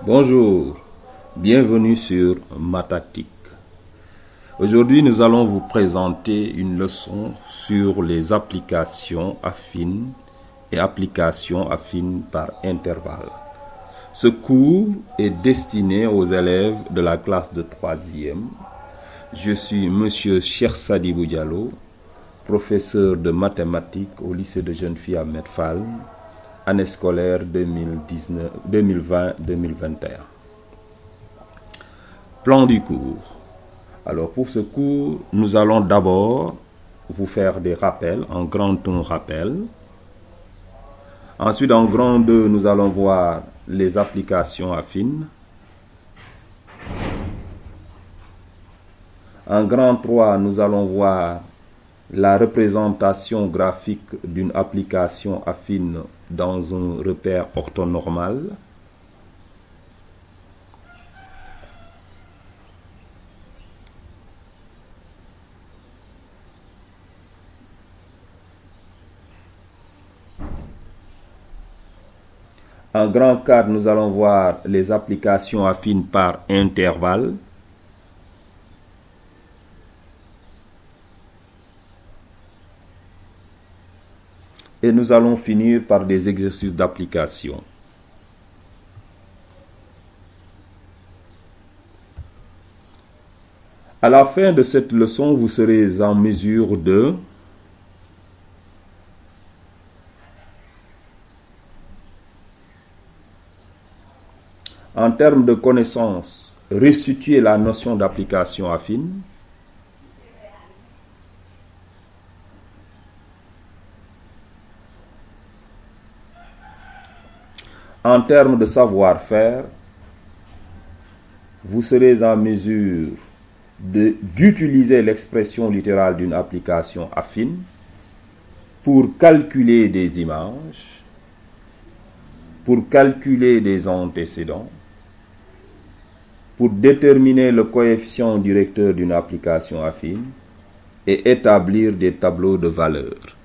Bonjour, bienvenue sur Matactique. Aujourd'hui, nous allons vous présenter une leçon sur les applications affines et applications affines par intervalle. Ce cours est destiné aux élèves de la classe de 3e. Je suis Monsieur Cheikh-Sadibou Diallo, professeur de mathématiques au lycée de jeunes filles à Medfal, année scolaire 2020-2021. Plan du cours. Alors pour ce cours, nous allons d'abord vous faire des rappels. En grand 1, rappel. Ensuite, en grand 2, nous allons voir les applications affines. En grand 3, nous allons voir la représentation graphique d'une application affine dans un repère orthonormal. En grand 4, nous allons voir les applications affines par intervalle. Et nous allons finir par des exercices d'application. À la fin de cette leçon, vous serez en mesure de en termes de connaissances, restituer la notion d'application affine, en termes de savoir-faire, vous serez en mesure d'utiliser l'expression littérale d'une application affine pour calculer des images, pour calculer des antécédents, pour déterminer le coefficient directeur d'une application affine et établir des tableaux de valeurs.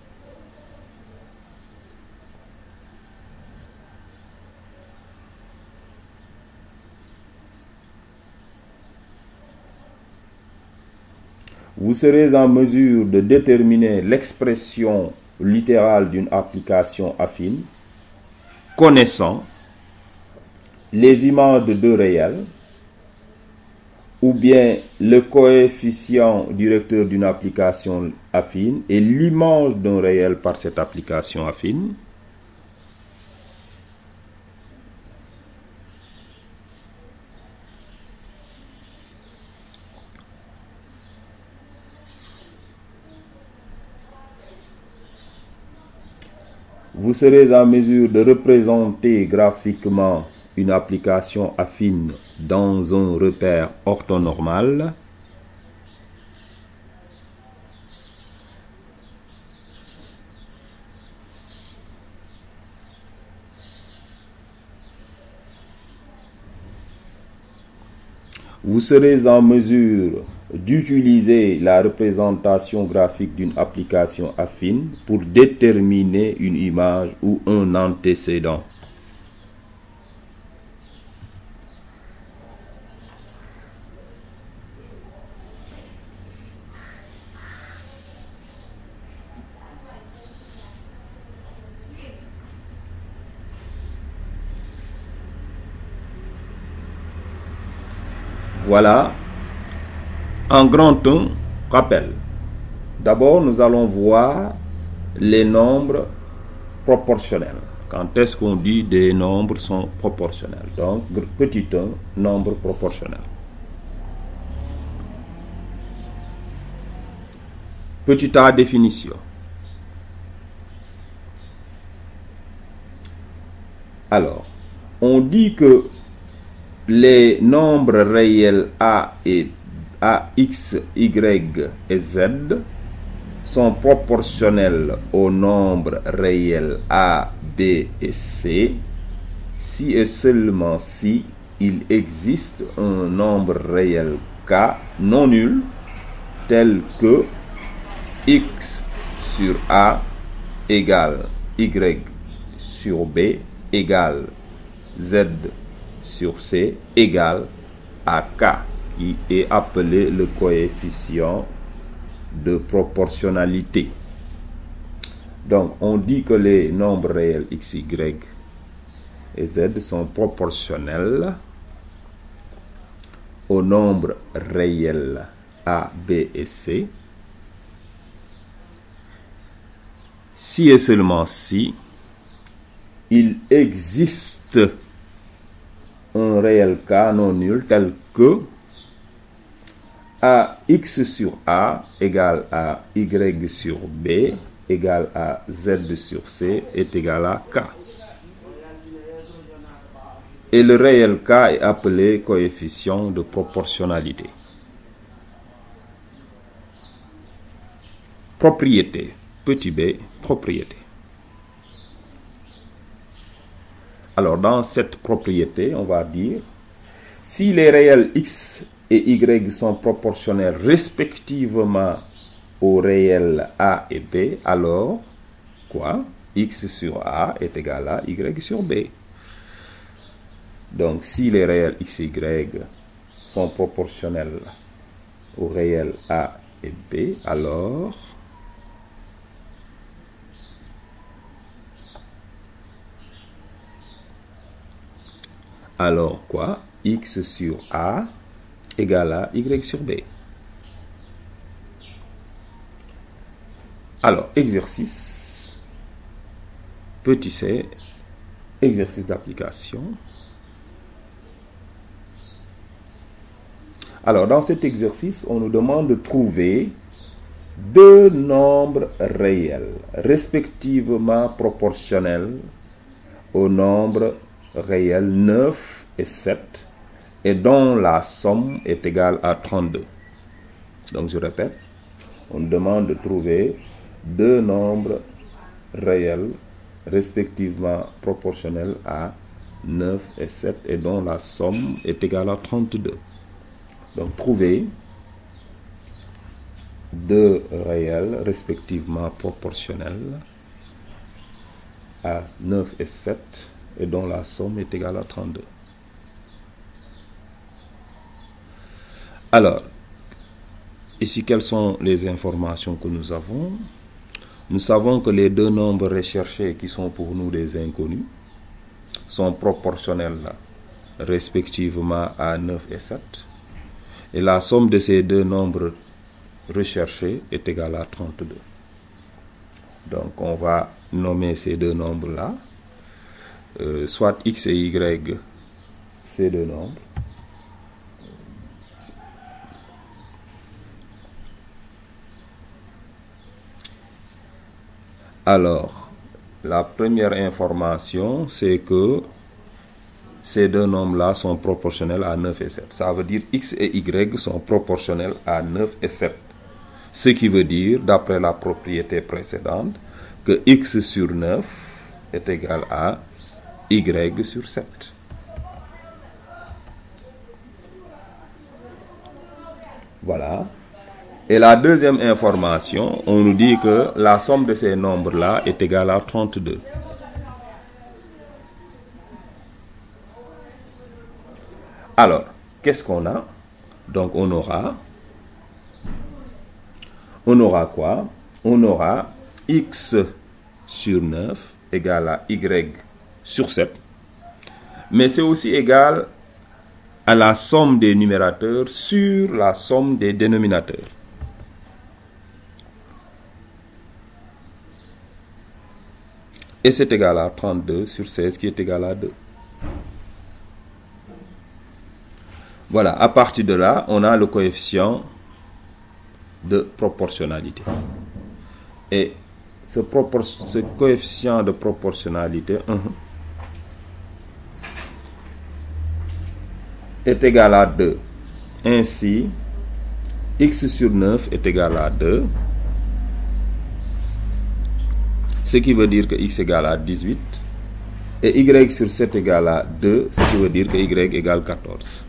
Vous serez en mesure de déterminer l'expression littérale d'une application affine, connaissant les images de deux réels, ou bien le coefficient directeur d'une application affine et l'image d'un réel par cette application affine. Vous serez en mesure de représenter graphiquement une application affine dans un repère orthonormal. Vous serez en mesure d'utiliser la représentation graphique d'une application affine pour déterminer une image ou un antécédent. Voilà. En grand 1, rappel. D'abord, nous allons voir les nombres proportionnels. Quand est-ce qu'on dit des nombres sont proportionnels? Donc, petit 1, nombre proportionnel. Petit a, définition. Alors, on dit que les nombres réels A et A, X, Y et Z sont proportionnels aux nombres réels A, B et C si et seulement si il existe un nombre réel K non nul tel que X sur A égale Y sur B égale Z sur C égale à K, qui est appelé le coefficient de proportionnalité. Donc, on dit que les nombres réels x, y et z sont proportionnels aux nombres réels a, b et c, si et seulement si il existe un réel k non nul tel que ax sur a égale à y sur b égale à z sur c est égal à k. Et le réel k est appelé coefficient de proportionnalité. Propriété, petit b, propriété. Alors, dans cette propriété, on va dire, si les réels x et y sont proportionnels respectivement aux réels a et b, alors, quoi? X sur a est égal à y sur b. Donc, si les réels x et y sont proportionnels aux réels a et b, alors quoi? X sur a égale à y sur b. Alors, exercice, petit c, exercice d'application. Alors, dans cet exercice, on nous demande de trouver deux nombres réels, respectivement proportionnels au nombre réel 9 et 7, et dont la somme est égale à 32. Donc, je répète, on demande de trouver deux nombres réels, respectivement proportionnels à 9 et 7, et dont la somme est égale à 32. Donc, trouver deux réels respectivement proportionnels à 9 et 7 et dont la somme est égale à 32. Alors, ici, quelles sont les informations que nous avons? Nous savons que les deux nombres recherchés, qui sont pour nous des inconnus, sont proportionnels respectivement à 9 et 7. Et la somme de ces deux nombres recherchés est égale à 32. Donc, on va nommer ces deux nombres-là, soit x et y, ces deux nombres. Alors, la première information, c'est que ces deux nombres-là sont proportionnels à 9 et 7. Ça veut dire x et y sont proportionnels à 9 et 7. Ce qui veut dire, d'après la propriété précédente, que x sur 9 est égal à y sur 7. Voilà. Et la deuxième information, on nous dit que la somme de ces nombres-là est égale à 32. Alors, qu'est-ce qu'on a? Donc, on aura quoi? On aura x sur 9 égale à y sur 7. Mais c'est aussi égal à la somme des numérateurs sur la somme des dénominateurs. Et c'est égal à 32 sur 16 qui est égal à 2. Voilà, à partir de là, on a le coefficient de proportionnalité. Et ce coefficient de proportionnalité est égal à 2. Ainsi, x sur 9 est égal à 2. Ce qui veut dire que x égale à 18. Et y sur 7 égale à 2, ce qui veut dire que y égale 14.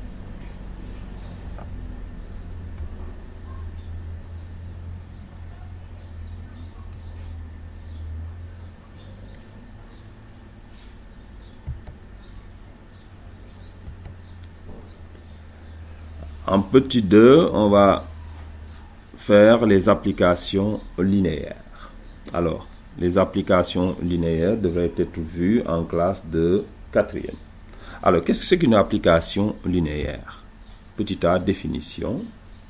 En petit 2, on va faire les applications linéaires. Alors, les applications linéaires devraient être vues en classe de 4e. Alors, qu'est-ce que c'est qu'une application linéaire? Petit a, définition.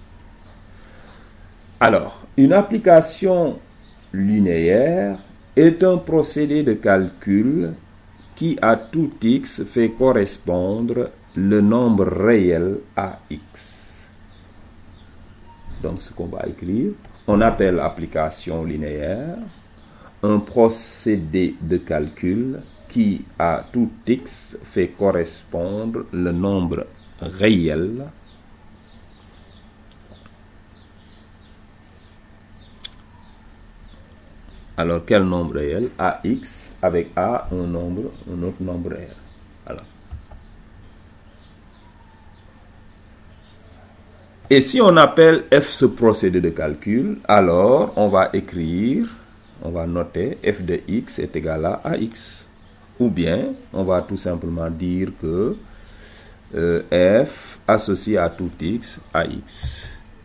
Alors, une application linéaire est un procédé de calcul qui à tout x fait correspondre le nombre réel à x. Donc ce qu'on va écrire, on appelle application linéaire un procédé de calcul qui à tout x fait correspondre le nombre réel Alors, quel nombre réel? AX, avec A, un autre nombre réel. Alors. Et si on appelle f ce procédé de calcul, alors on va écrire, on va noter f de x est égal à AX. Ou bien, on va tout simplement dire que f associé à tout x, AX.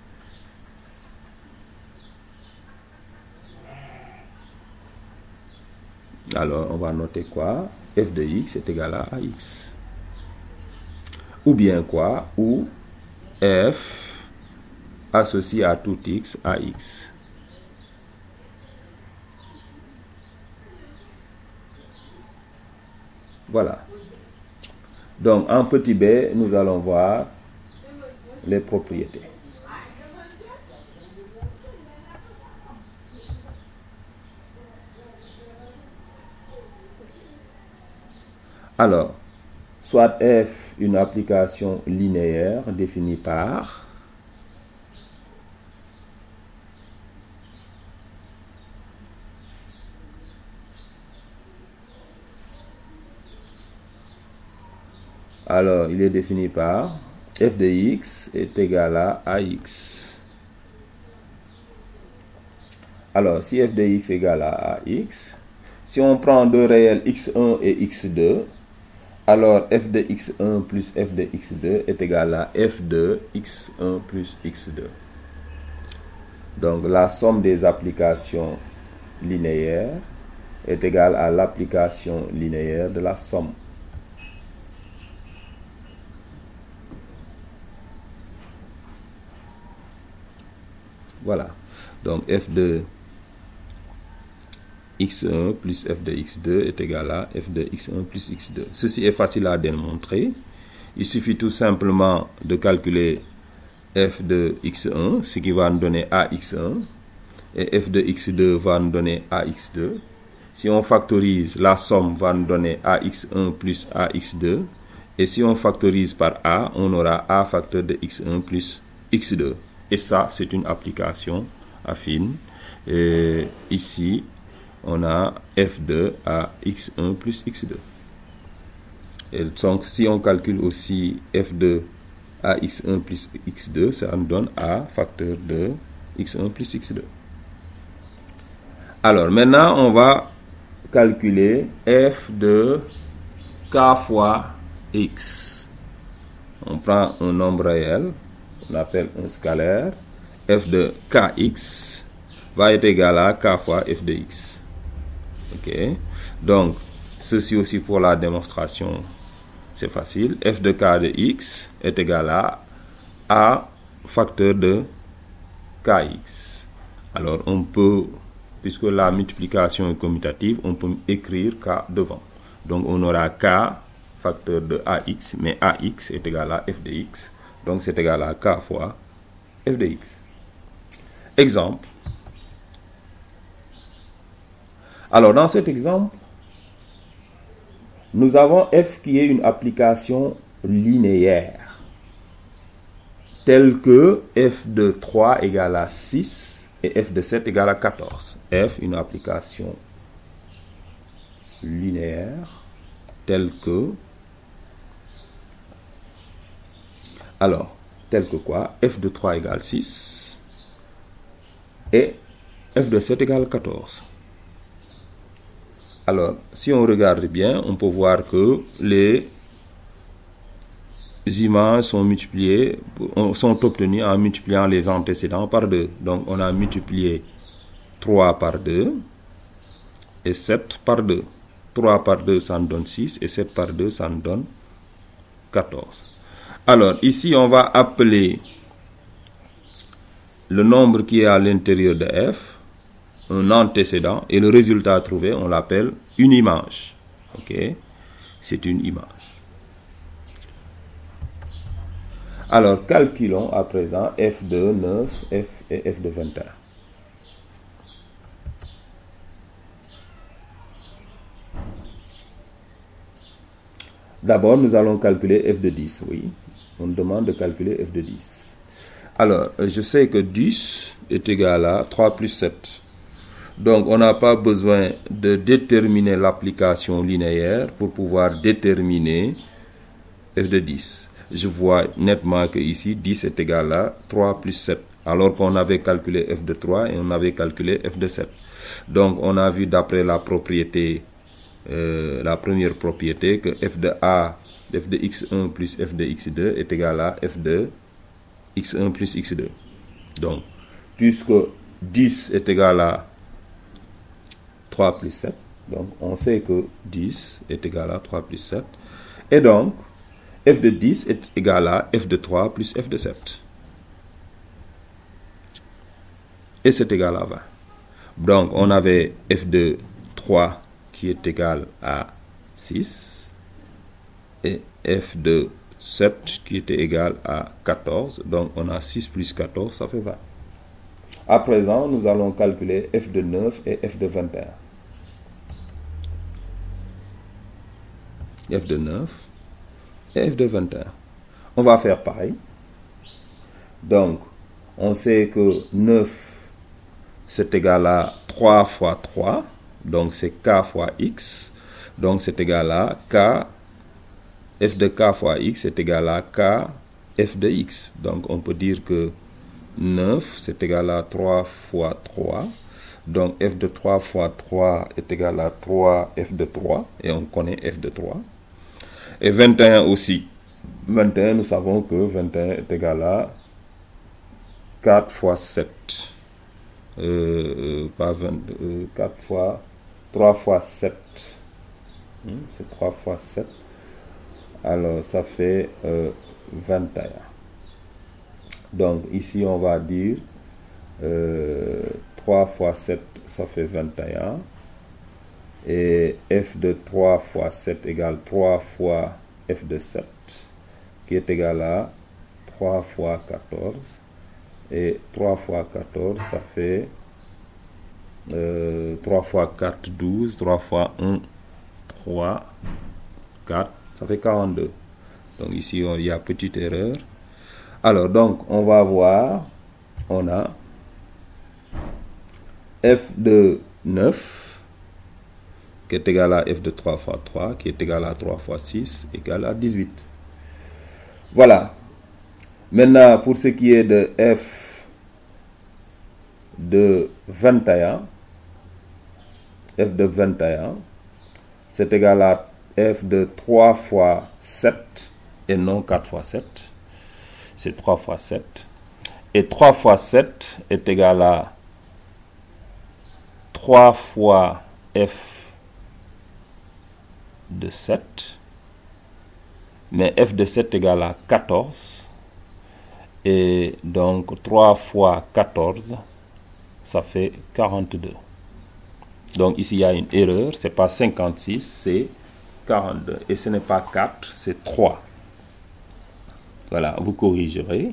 Alors, on va noter quoi? F de x est égal à AX. Ou bien quoi? Ou f associé à tout x, AX. Voilà. Donc, en petit b, nous allons voir les propriétés. Alors, soit f, une application linéaire définie par alors, il est défini par f de x est égal à AX. Alors, si f de x est égal à AX, si on prend deux réels x1 et x2, alors f de x1 plus f de x2 est égal à f de x1 plus x2. Donc la somme des applications linéaires est égale à l'application linéaire de la somme. Voilà. Donc f de x1 plus f de x2 est égal à f de x1 plus x2. Ceci est facile à démontrer. Il suffit tout simplement de calculer f de x1, ce qui va nous donner ax1, et f de x2 va nous donner ax2. Si on factorise, la somme va nous donner ax1 plus ax2. Et si on factorise par a, on aura a facteur de x1 plus x2. Et ça, c'est une application affine. Et ici, on a f2 à x1 plus x2. Et donc, si on calcule aussi f2 à x1 plus x2, ça nous donne a facteur de x1 plus x2. Alors, maintenant, on va calculer f de k fois x. On prend un nombre réel, on appelle un scalaire. F de kx va être égal à k fois f de x. Ok, donc ceci aussi pour la démonstration, c'est facile. F de k de x est égal à a facteur de kx. Alors on peut, puisque la multiplication est commutative, on peut écrire k devant. Donc on aura k facteur de ax, mais ax est égal à f de x. Donc c'est égal à k fois f de x. Exemple. Alors, dans cet exemple, nous avons f qui est une application linéaire, telle que f de 3 égale à 6 et f de 7 égale à 14. F, une application linéaire, telle que... Alors, telle que quoi? F de 3 égale 6 et f de 7 égale 14. Alors, si on regarde bien, on peut voir que les images sont obtenues en multipliant les antécédents par 2. Donc on a multiplié 3 par 2 et 7 par 2. 3 par 2, ça nous donne 6 et 7 par 2, ça nous donne 14. Alors ici, on va appeler le nombre qui est à l'intérieur de f un antécédent et le résultat trouvé, on l'appelle une image. Ok, c'est une image. Alors, calculons à présent f de 9 f et f de 21. D'abord, nous allons calculer f de 10. Oui, on demande de calculer f de 10. Alors, je sais que 10 est égal à 3 plus 7. Donc, on n'a pas besoin de déterminer l'application linéaire pour pouvoir déterminer f de 10. Je vois nettement que ici, 10 est égal à 3 plus 7. Alors qu'on avait calculé f de 3 et on avait calculé f de 7. Donc, on a vu d'après la propriété, la première propriété, que f de a, f de x1 plus f de x2 est égal à f de x1 plus x2. Donc, puisque 10 est égal à 3 plus 7, donc on sait que 10 est égal à 3 plus 7. Et donc, f de 10 est égal à f de 3 plus f de 7. Et c'est égal à 20. Donc, on avait f de 3 qui est égal à 6. Et f de 7 qui était égal à 14. Donc, on a 6 plus 14, ça fait 20. À présent, nous allons calculer f de 9 et f de 21. F de 9 et f de 21. On va faire pareil. Donc, on sait que 9, c'est égal à 3 fois 3. Donc, c'est k fois x. Donc, c'est égal à k. F de k fois x est égal à k f de x. Donc, on peut dire que 9, c'est égal à 3 fois 3. Donc, f de 3 fois 3 est égal à 3 f de 3. Et on connaît f de 3. Et 21 aussi. 21, nous savons que 21 est égal à 4 fois 7. Pas 20, 4 fois 3 fois 7. C'est 3 fois 7. Alors, ça fait 21. Donc, ici, on va dire 3 fois 7, ça fait 21. Et f de 3 fois 7 égale 3 fois f de 7, qui est égal à 3 fois 14. Et 3 fois 14, ça fait 3 fois 4, 12. 3 fois 1, 3, 4, ça fait 42. Donc ici, il y a petite erreur. Alors, donc, on va voir, on a f de 9, qui est égal à f de 3 fois 3, qui est égal à 3 fois 6, égal à 18. Voilà. Maintenant, pour ce qui est de f de 21, c'est égal à f de 3 fois 7, et non 4 fois 7. C'est 3 fois 7. Et 3 fois 7 est égal à 3 fois f de 7, mais f de 7 égale à 14, et donc 3 fois 14, ça fait 42. Donc ici il y a une erreur, c'est pas 56, c'est 42, et ce n'est pas 4, c'est 3. Voilà, vous corrigerez.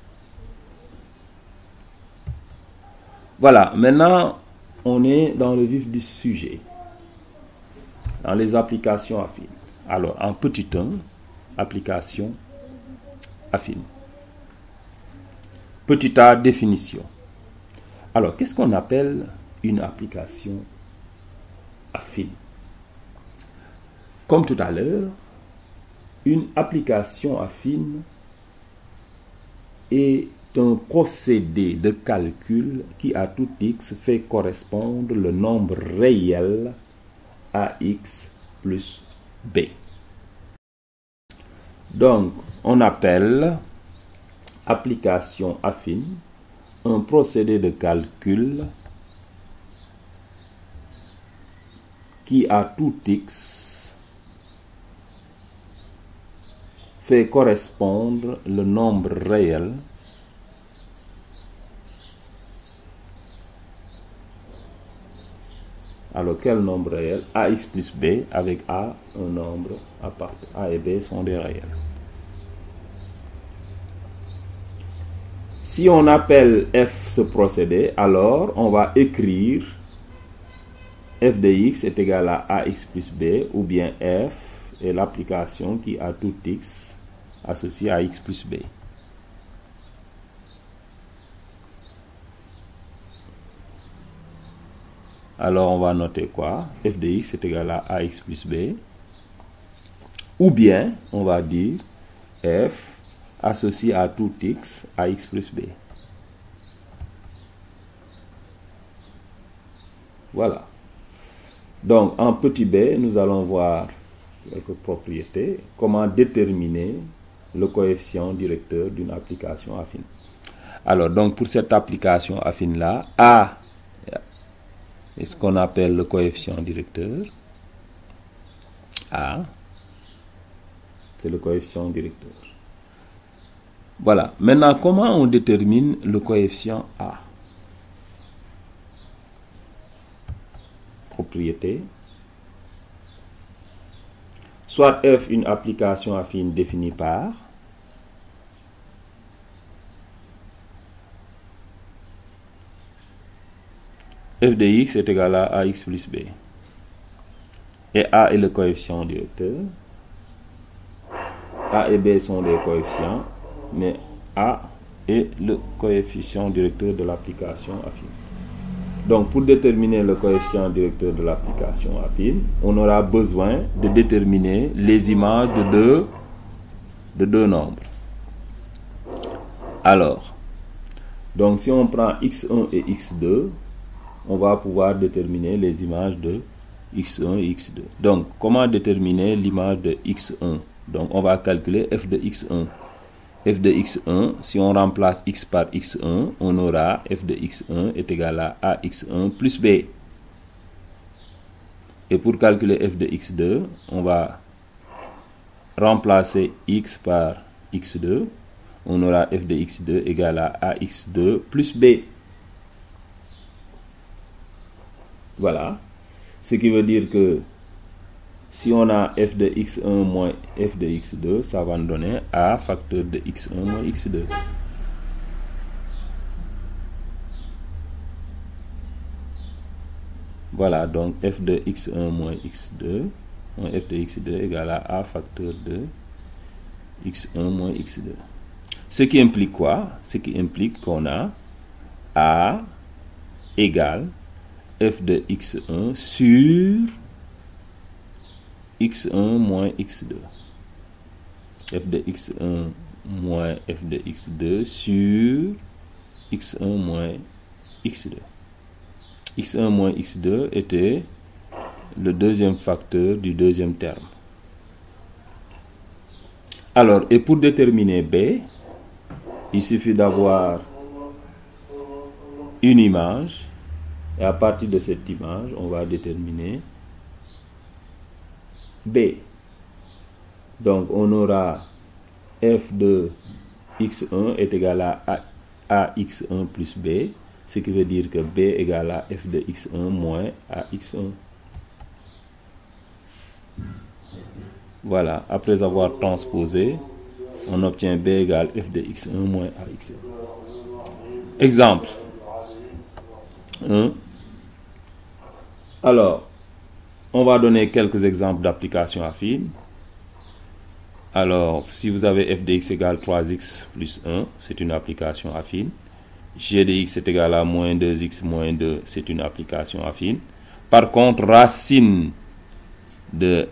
Voilà, maintenant on est dans le vif du sujet. Dans les applications affines. Alors, en petit 1, application affine. Petit a, définition. Alors, qu'est-ce qu'on appelle une application affine? Comme tout à l'heure, une application affine est un procédé de calcul qui, à tout x, fait correspondre le nombre réel ax plus b. Donc, on appelle application affine un procédé de calcul qui à tout x fait correspondre le nombre réel alors quel nombre réel? Ax plus b avec a un nombre à part. A et b sont des réels. Si on appelle f ce procédé, alors on va écrire f de x est égal à ax plus b, ou bien f est l'application qui a tout x associé à x plus b. Alors on va noter quoi? F de x est égal à ax plus b, ou bien on va dire f associé à tout x à x plus b. Voilà. Donc en petit b, nous allons voir quelques propriétés. Comment déterminer le coefficient directeur d'une application affine. Alors donc pour cette application affine là, a est ce qu'on appelle le coefficient directeur. A, c'est le coefficient directeur. Voilà. Maintenant, comment on détermine le coefficient A? Propriété. Soit f une application affine définie par f de x est égal à ax plus b. Et a est le coefficient directeur. A et b sont des coefficients, mais a est le coefficient directeur de l'application affine. Donc pour déterminer le coefficient directeur de l'application affine, on aura besoin de déterminer les images de deux nombres. Alors, donc si on prend x1 et x2, on va pouvoir déterminer les images de x1 et x2. Donc, comment déterminer l'image de x1? Donc, on va calculer f de x1. F de x1, si on remplace x par x1, on aura f de x1 est égal à ax1 plus b. Et pour calculer f de x2, on va remplacer x par x2. On aura f de x2 égal à ax2 plus b. Voilà. Ce qui veut dire que si on a f de x1 moins f de x2, ça va nous donner a facteur de x1 moins x2. Voilà, donc f de x1 moins x2, moins f de x2 égale à a facteur de x1 moins x2. Ce qui implique quoi? Ce qui implique qu'on a a égale f de x1 sur x1 moins x2. F de x1 moins f de x2 sur x1 moins x2. x1 moins x2 était le deuxième facteur du deuxième terme. Alors, et pour déterminer b, il suffit d'avoir une image, et à partir de cette image, on va déterminer b. Donc, on aura f de x1 est égal à x1 plus b, ce qui veut dire que b égale à f de x1 moins ax1. Voilà, après avoir transposé, on obtient b égale f de x1 moins ax1. Exemple 1. Alors, on va donner quelques exemples d'applications affines. Alors, si vous avez f de x égale 3x plus 1, c'est une application affine. G de x est égal à moins 2x moins 2, c'est une application affine. Par contre, racine de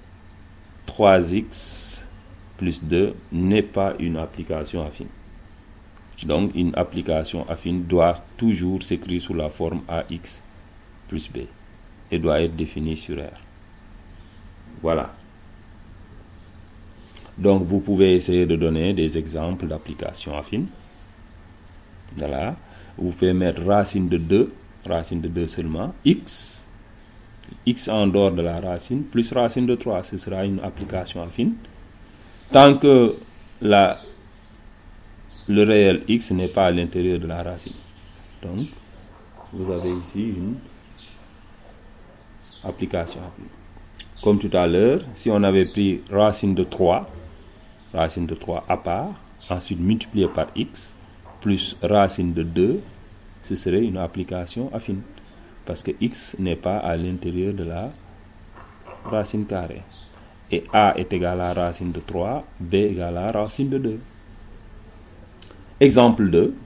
3x plus 2 n'est pas une application affine. Donc, une application affine doit toujours s'écrire sous la forme ax plus b et doit être définie sur R. Voilà. Donc, vous pouvez essayer de donner des exemples d'applications affines. Voilà. Vous pouvez mettre racine de 2 seulement, x en dehors de la racine, plus racine de 3, ce sera une application affine. Tant que le réel x n'est pas à l'intérieur de la racine. Donc, vous avez ici une application affine. Comme tout à l'heure, si on avait pris racine de 3 à part, ensuite multiplié par x, plus racine de 2, ce serait une application affine. Parce que x n'est pas à l'intérieur de la racine carrée. Et a est égal à racine de 3, b égale à racine de 2. Exemple 2.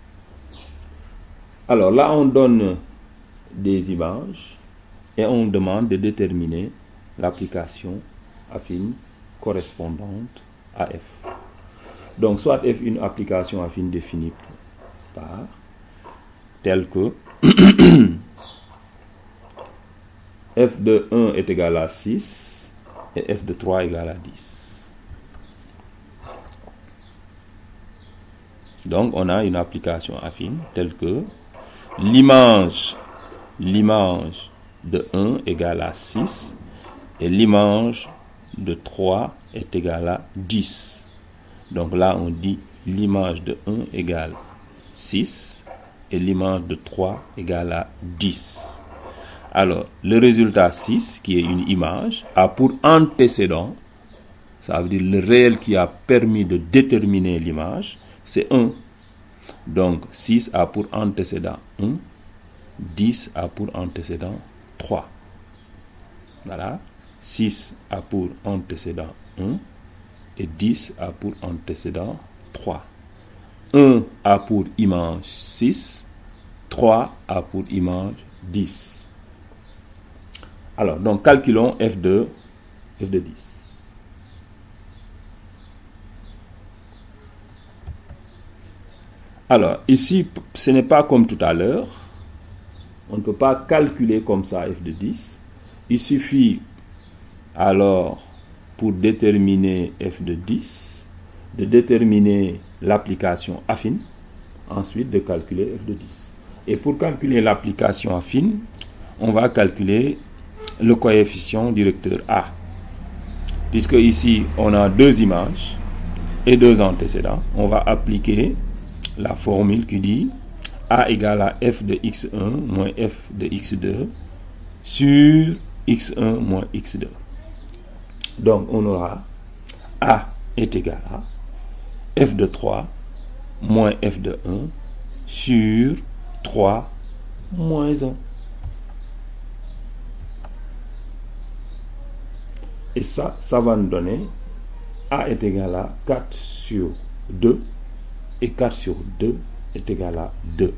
Alors là, on donne des images et on demande de déterminer l'application affine correspondante à f. Donc, soit f une application affine définie par telle que f de 1 est égal à 6 et f de 3 égale à 10. Donc, on a une application affine telle que l'image de 1 égale à 6 et l'image de 3 est égale à 10. Donc là, on dit l'image de 1 égale 6 et l'image de 3 égale à 10. Alors, le résultat 6, qui est une image, a pour antécédent, ça veut dire le réel qui a permis de déterminer l'image, c'est 1. Donc, 6 a pour antécédent 1, 10 a pour antécédent 3. Voilà. 6 a pour antécédent 1 et 10 a pour antécédent 3. 1 a pour image 6, 3 a pour image 10. Alors, donc calculons f de 10. Alors, ici, ce n'est pas comme tout à l'heure. On ne peut pas calculer comme ça f de 10. Il suffit alors, pour déterminer f de 10, de déterminer l'application affine, ensuite de calculer f de 10. Et pour calculer l'application affine, on va calculer le coefficient directeur A. Puisque ici, on a deux images et deux antécédents, on va appliquer la formule qui dit A égale à f de x1 moins f de x2 sur x1 moins x2. Donc, on aura A est égal à f de 3 moins f de 1 sur 3 moins 1. Et ça va nous donner A est égal à 4 sur 2 et 4 sur 2 est égal à 2.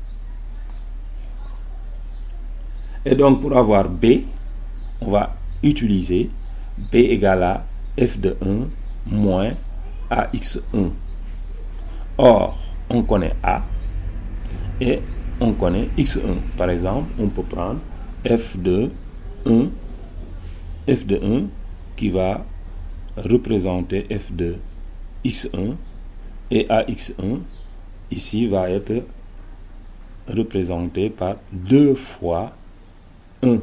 Et donc, pour avoir B, on va utiliser B égale à f de 1 moins AX1. Or, on connaît A et on connaît X1. Par exemple, on peut prendre f de 1 qui va représenter f de x1 et AX1 ici va être représenté par 2 fois 1.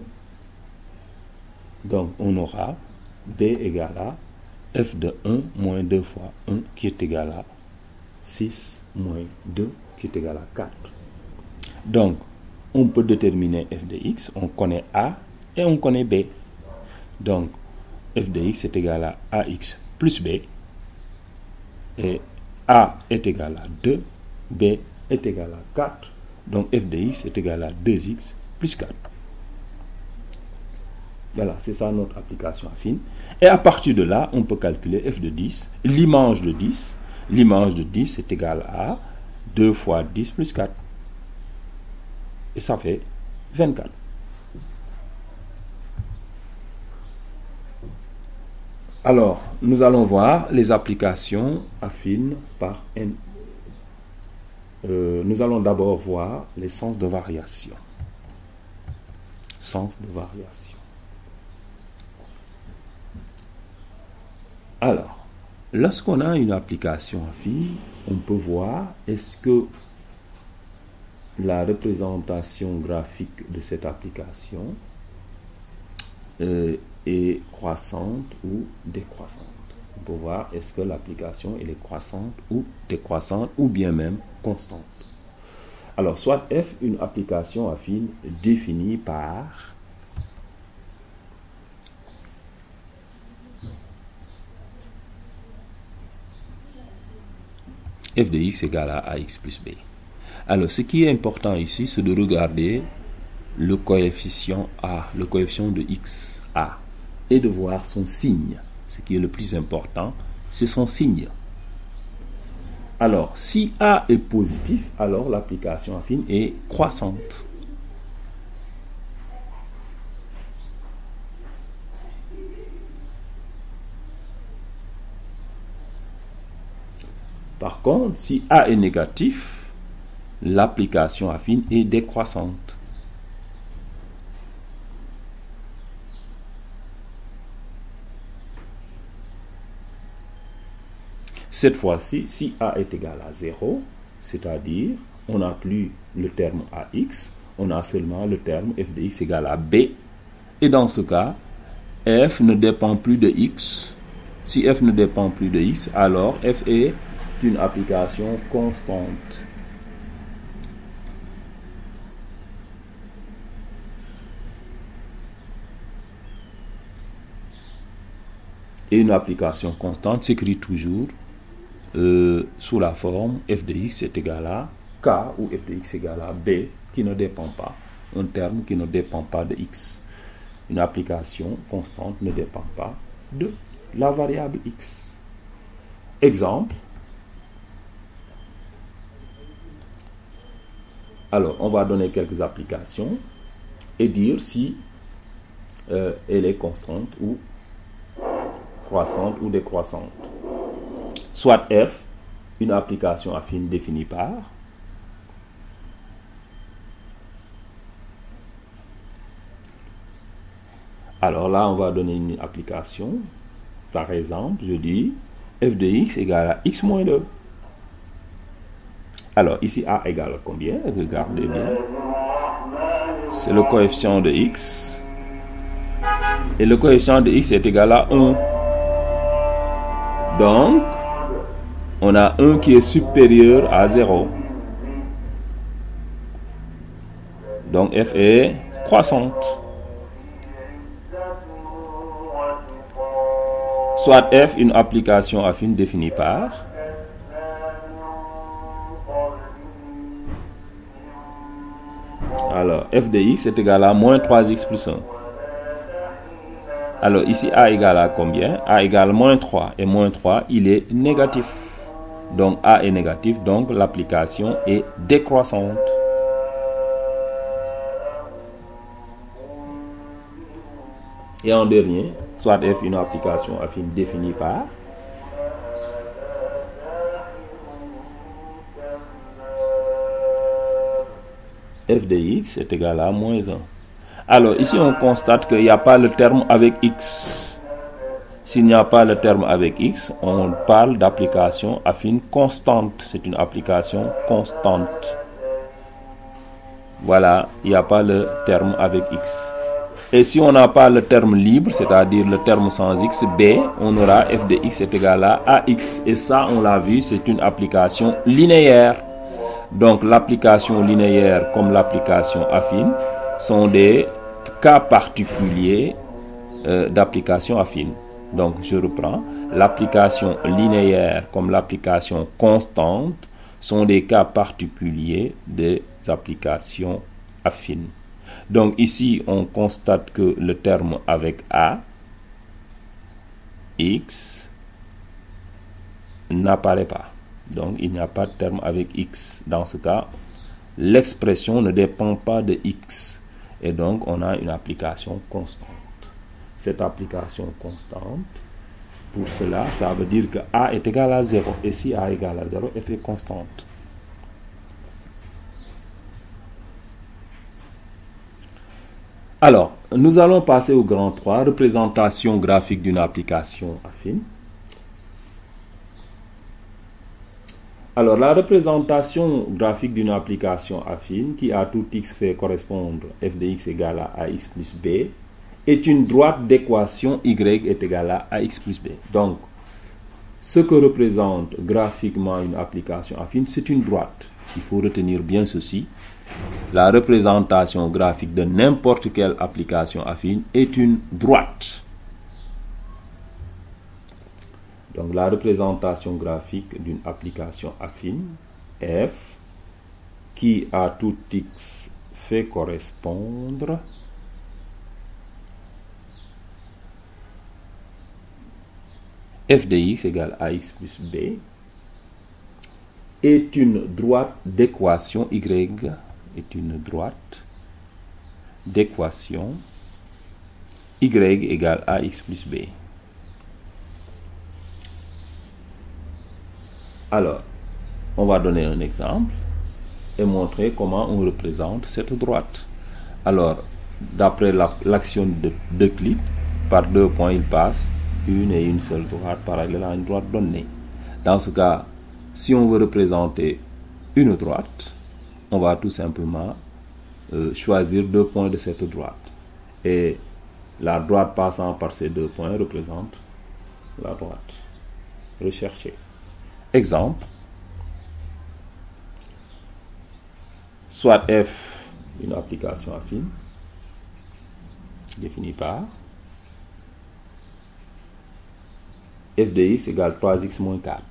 Donc, on aura B égale à f de 1 moins 2 fois 1 qui est égal à 6 moins 2 qui est égal à 4. Donc, on peut déterminer f de x, on connaît A et on connaît B. Donc, f de x est égal à AX plus B et A est égal à 2, B est égal à 4. Donc, f de x est égal à 2x plus 4. Voilà, c'est ça notre application affine. Et à partir de là, on peut calculer f de 10. L'image de 10 est égale à 2 fois 10 plus 4. Et ça fait 24. Alors, nous allons voir les applications affines par n. Nous allons d'abord voir les sens de variation. Sens de variation. Alors, Lorsqu'on a une application affine, on peut voir est-ce que la représentation graphique de cette application est croissante ou décroissante. On peut voir est-ce que l'application est croissante ou décroissante ou bien même constante. Alors, soit F, une application affine définie par f de x égale à ax plus b. Alors, ce qui est important ici, c'est de regarder le coefficient A, le coefficient de x, A, et de voir son signe. Ce qui est le plus important, c'est son signe. Alors, si A est positif, alors l'application affine est croissante. Par contre, si A est négatif, l'application affine est décroissante. Cette fois-ci, si A est égal à 0, c'est-à-dire on n'a plus le terme AX, on a seulement le terme f de x égale à b. Et dans ce cas, f ne dépend plus de x. Si f ne dépend plus de x, alors f est une application constante. Et une application constante s'écrit toujours sous la forme f de x est égal à k ou f de x est égal à b qui ne dépend pas, un terme qui ne dépend pas de x. Une application constante ne dépend pas de la variable x. Exemple. Alors, on va donner quelques applications et dire si elle est constante ou croissante ou décroissante. Soit f, une application affine définie par alors là, on va donner une application. Par exemple, je dis f de x égale à x moins 2. Alors, ici, a égale à combien? Regardez bien. C'est le coefficient de x. Et le coefficient de x est égal à 1. Donc, on a 1 qui est supérieur à 0. Donc, f est croissante. Soit f, une application affine définie par alors, f de x est égal à moins 3x plus 1. Alors, ici, a égale à combien? A égale à moins 3. Et moins 3, il est négatif. Donc, a est négatif, donc l'application est décroissante. Et en dernier, soit f, une application affine définie par f de x est égal à moins 1. Alors, ici, on constate qu'il n'y a pas le terme avec x. S'il n'y a pas le terme avec x, on parle d'application affine constante. C'est une application constante. Voilà, il n'y a pas le terme avec x. Et si on n'a pas le terme libre, c'est-à-dire le terme sans x, b, on aura f de x est égal à ax. Et ça, on l'a vu, c'est une application linéaire. Donc, l'application linéaire comme l'application affine sont des cas particuliers d'application affine. Donc, je reprends. L'application linéaire comme l'application constante sont des cas particuliers des applications affines. Donc, ici, on constate que le terme avec a, x, n'apparaît pas. Donc, il n'y a pas de terme avec x. Dans ce cas, l'expression ne dépend pas de x. Et donc, on a une application constante. Cette application constante, pour cela, ça veut dire que a est égal à 0. Et si a est égal à 0, f est constante. Alors, nous allons passer au grand 3, représentation graphique d'une application affine. Alors, la représentation graphique d'une application affine qui à tout x fait correspondre f de x égale à ax plus b est une droite d'équation y est égale à ax plus b. Donc, ce que représente graphiquement une application affine, c'est une droite. Il faut retenir bien ceci. La représentation graphique de n'importe quelle application affine est une droite. Donc la représentation graphique d'une application affine, f, qui à tout x fait correspondre f de x égale ax plus b, est une droite d'équation y, est une droite d'équation y égale ax plus b. Alors, on va donner un exemple et montrer comment on représente cette droite. Alors, d'après l'axiome d'Euclide, par 2 points, il passe une et une seule droite parallèle à une droite donnée. Dans ce cas, si on veut représenter une droite, on va tout simplement choisir 2 points de cette droite. Et la droite passant par ces 2 points représente la droite recherchée. Exemple, soit f, une application affine, définie par f de x égale 3x moins 4.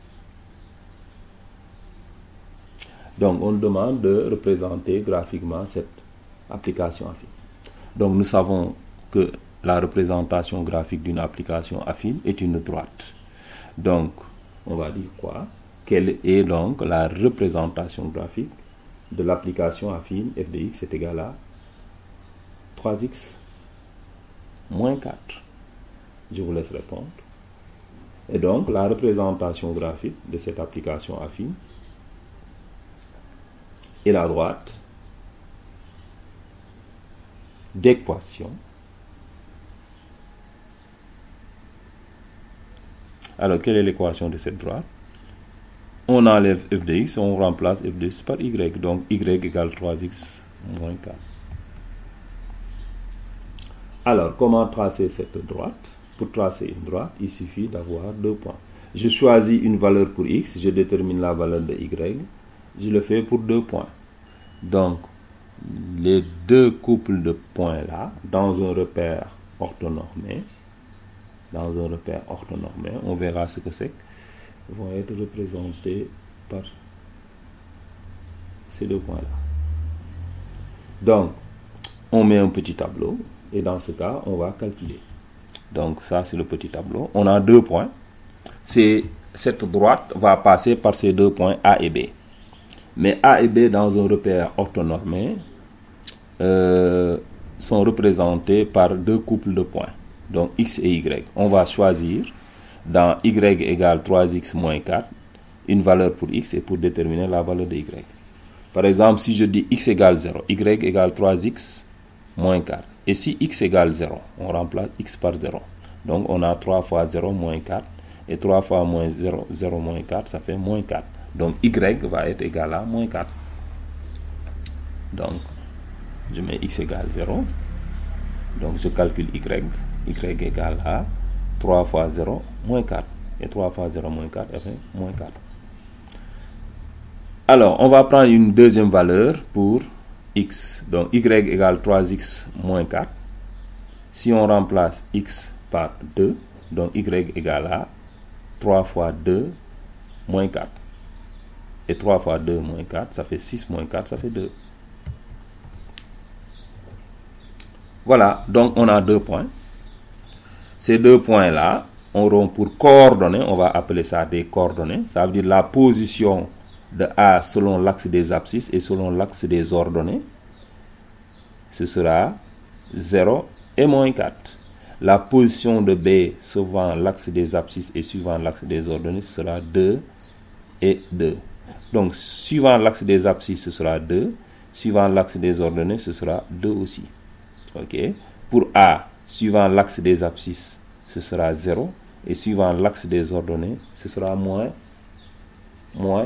Donc, on demande de représenter graphiquement cette application affine. Donc, nous savons que la représentation graphique d'une application affine est une droite. Donc, on va dire quoi? Quelle est donc la représentation graphique de l'application affine f de x est égal à 3x moins 4? Je vous laisse répondre. Et donc, la représentation graphique de cette application affine est la droite d'équation. Alors, quelle est l'équation de cette droite? On enlève f de x, on remplace f de x par y. Donc, y égale 3x moins 4. Alors, comment tracer cette droite? Pour tracer une droite, il suffit d'avoir 2 points. Je choisis une valeur pour x, je détermine la valeur de y. Je le fais pour 2 points. Donc, les 2 couples de points là, dans un repère orthonormé, on verra ce que c'est, vont être représentés par ces 2 points là. Donc, on met un petit tableau et dans ce cas, on va calculer. Donc, ça c'est le petit tableau. On a 2 points. Cette droite va passer par ces 2 points A et B. Mais A et B dans un repère orthonormé sont représentés par 2 couples de points. Donc x et y. On va choisir dans y égale 3x moins 4 une valeur pour x et pour déterminer la valeur de y. Par exemple, si je dis x égale 0, y égale 3x moins 4. Et si x égale 0, on remplace x par 0. Donc on a 3 fois 0 moins 4. Et 3 fois moins 0, 0 moins 4, ça fait moins 4. Donc y va être égal à moins 4. Donc je mets x égale 0. Donc je calcule y. Y égale à 3 fois 0 moins 4. Et 3 fois 0 moins 4, ça fait moins 4. Alors on va prendre une deuxième valeur pour x. Donc y égale 3x moins 4. Si on remplace x par 2, donc y égale à 3 fois 2 moins 4. Et 3 fois 2 moins 4, ça fait 6 moins 4, ça fait 2. Voilà, donc on a 2 points. Ces 2 points-là auront pour coordonnées, on va appeler ça des coordonnées. Ça veut dire la position de A selon l'axe des abscisses et selon l'axe des ordonnées. Ce sera 0 et moins 4. La position de B suivant l'axe des abscisses et suivant l'axe des ordonnées, ce sera 2 et 2. Donc, suivant l'axe des abscisses, ce sera 2. Suivant l'axe des ordonnées, ce sera 2 aussi. Ok. Pour A, suivant l'axe des abscisses, ce sera 0. Et suivant l'axe des ordonnées, ce sera moins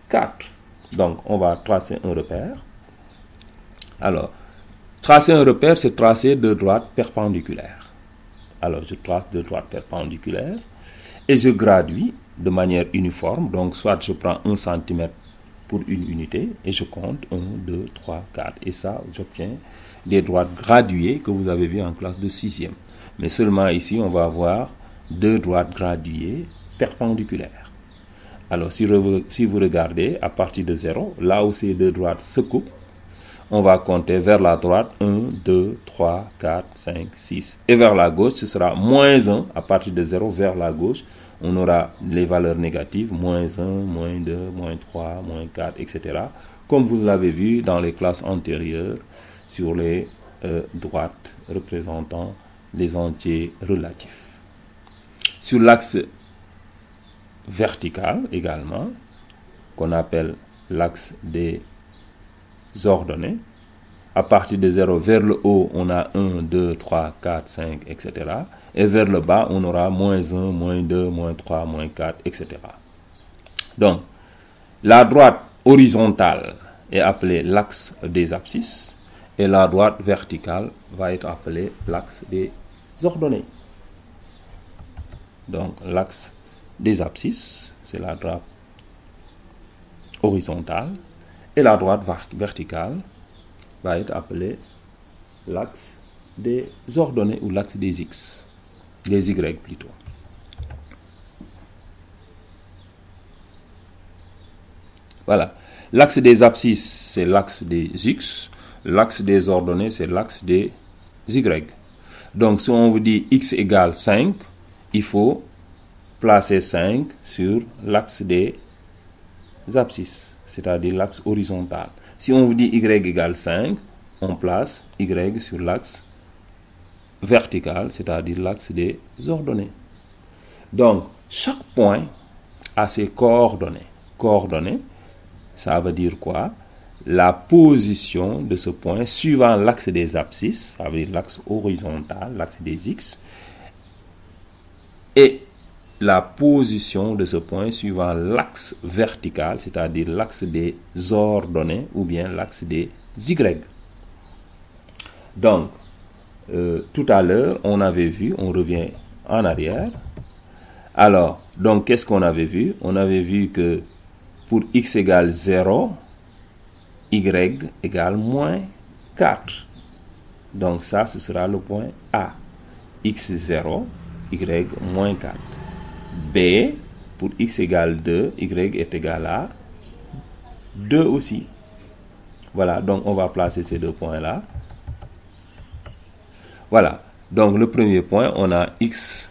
4. Donc, on va tracer un repère. Alors, tracer un repère, c'est tracer deux droites perpendiculaires. Alors, je trace deux droites perpendiculaires et je gradue de manière uniforme. Donc, soit je prends 1 cm pour une unité et je compte 1, 2, 3, 4. Et ça, j'obtiens des droites graduées que vous avez vues en classe de 6e. Mais seulement ici, on va avoir deux droites graduées perpendiculaires. Alors, si vous regardez, à partir de 0, là où ces deux droites se coupent, on va compter vers la droite 1, 2, 3, 4, 5, 6. Et vers la gauche, ce sera moins 1. À partir de 0, vers la gauche, on aura les valeurs négatives, moins 1, moins 2, moins 3, moins 4, etc. Comme vous l'avez vu dans les classes antérieures sur les droites représentant les entiers relatifs. Sur l'axe vertical également, qu'on appelle l'axe des ordonnées, à partir de 0 vers le haut, on a 1, 2, 3, 4, 5, etc. Et vers le bas, on aura moins 1, moins 2, moins 3, moins 4, etc. Donc, la droite horizontale est appelée l'axe des abscisses et la droite verticale va être appelée l'axe des ordonnées. Donc, l'axe des abscisses, c'est la droite horizontale et la droite verticale va être appelée l'axe des ordonnées ou l'axe des X, des Y plutôt. Voilà. L'axe des abscisses, c'est l'axe des X. L'axe des ordonnées, c'est l'axe des Y. Donc, si on vous dit X égale 5, il faut placer 5 sur l'axe des abscisses, c'est-à-dire l'axe horizontal. Si on vous dit Y égale 5, on place Y sur l'axe vertical, c'est-à-dire l'axe des ordonnées. Donc, chaque point a ses coordonnées. Coordonnées, ça veut dire quoi? La position de ce point suivant l'axe des abscisses, ça veut dire l'axe horizontal, l'axe des X, et la position de ce point suivant l'axe vertical, c'est-à-dire l'axe des ordonnées ou bien l'axe des Y. Donc, tout à l'heure, on avait vu, on revient en arrière. Alors, donc, qu'est-ce qu'on avait vu? On avait vu que pour x égale 0, y égale moins 4. Donc, ça, ce sera le point A. X 0, y moins 4. B, pour x égale 2, y est égal à 2 aussi. Voilà, donc on va placer ces deux points-là. Voilà, donc le premier point, on a x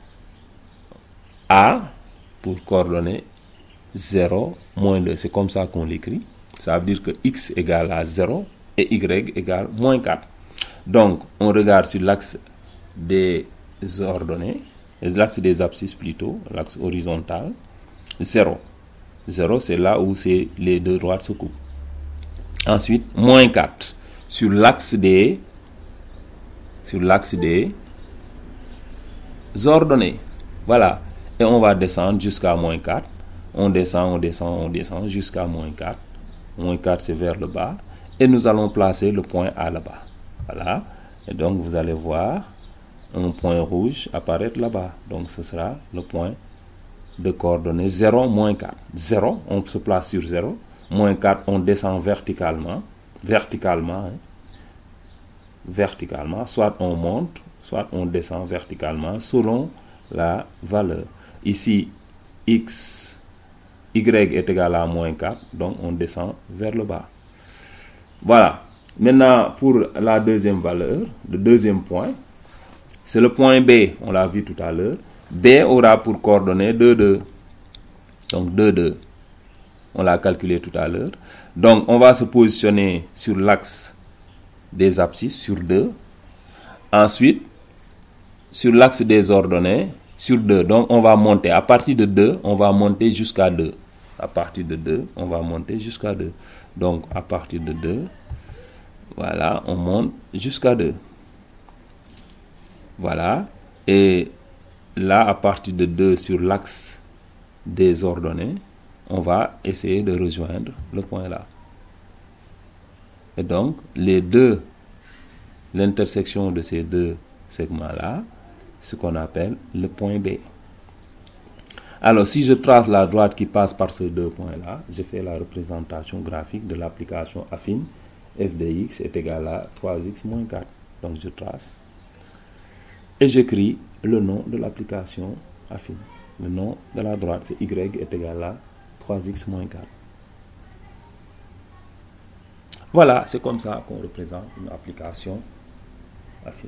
A pour coordonnées 0, moins 2. C'est comme ça qu'on l'écrit. Ça veut dire que x égale à 0 et y égale moins 4. Donc, on regarde sur l'axe des ordonnées, l'axe des abscisses plutôt, l'axe horizontal, 0. 0, c'est là où les deux droites se coupent. Ensuite, moins 4 sur l'axe des ordonnées. Voilà. Et on va descendre jusqu'à moins 4. On descend jusqu'à moins 4. Moins 4, c'est vers le bas. Et nous allons placer le point A là-bas. Voilà. Et donc, vous allez voir un point rouge apparaître là-bas. Donc, ce sera le point de coordonnées 0, moins 4. 0, on se place sur 0. Moins 4, on descend verticalement. Verticalement, soit on monte, soit on descend verticalement selon la valeur. Ici, y est égal à moins 4, donc on descend vers le bas. Voilà. Maintenant, pour la deuxième valeur, le deuxième point, c'est le point B, on l'a vu tout à l'heure. B aura pour coordonnées 2, 2. Donc 2, 2. On l'a calculé tout à l'heure. Donc, on va se positionner sur l'axe des abscisses, sur 2. Ensuite, sur l'axe des ordonnées, sur 2. Donc, on va monter. À partir de 2, on va monter jusqu'à 2. À partir de 2, on va monter jusqu'à 2. Donc, à partir de 2, voilà, on monte jusqu'à 2. Voilà. Et là, à partir de 2, sur l'axe des ordonnées, on va essayer de rejoindre le point là. Et donc, l'intersection de ces deux segments-là, ce qu'on appelle le point B. Alors, si je trace la droite qui passe par ces deux points-là, je fais la représentation graphique de l'application affine f de x est égal à 3x moins 4. Donc, je trace et j'écris le nom de l'application affine. Le nom de la droite, c'est y est égal à 3x moins 4. Voilà, c'est comme ça qu'on représente une application affine.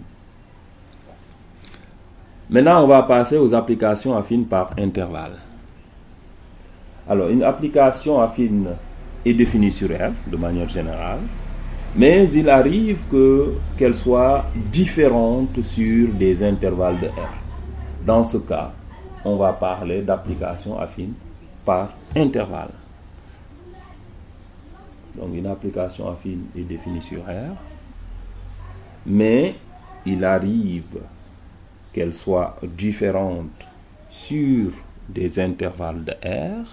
Maintenant, on va passer aux applications affines par intervalle. Alors, une application affine est définie sur R, de manière générale, mais il arrive qu'elle soit différente sur des intervalles de R. Dans ce cas, on va parler d'application affine par intervalle. Donc, une application affine est définie sur R, mais il arrive qu'elle soit différente sur des intervalles de R.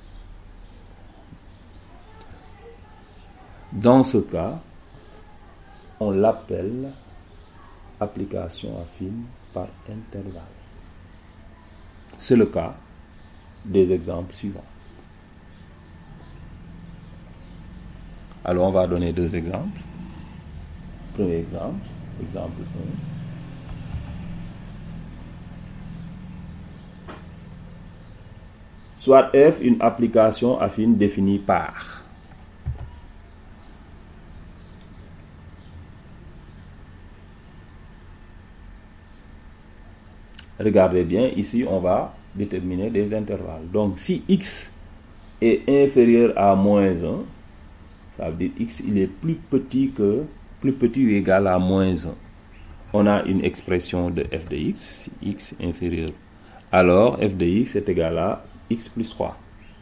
Dans ce cas, on l'appelle application affine par intervalle. C'est le cas des exemples suivants. Alors, on va donner deux exemples. Premier exemple, exemple 1. Soit f une application affine définie par. Regardez bien, ici on va déterminer des intervalles. Donc si x est inférieur à moins 1, ça veut dire x il est plus petit ou égal à moins 1. On a une expression de f de x, si x est inférieur. Alors f de x est égal à x plus 3.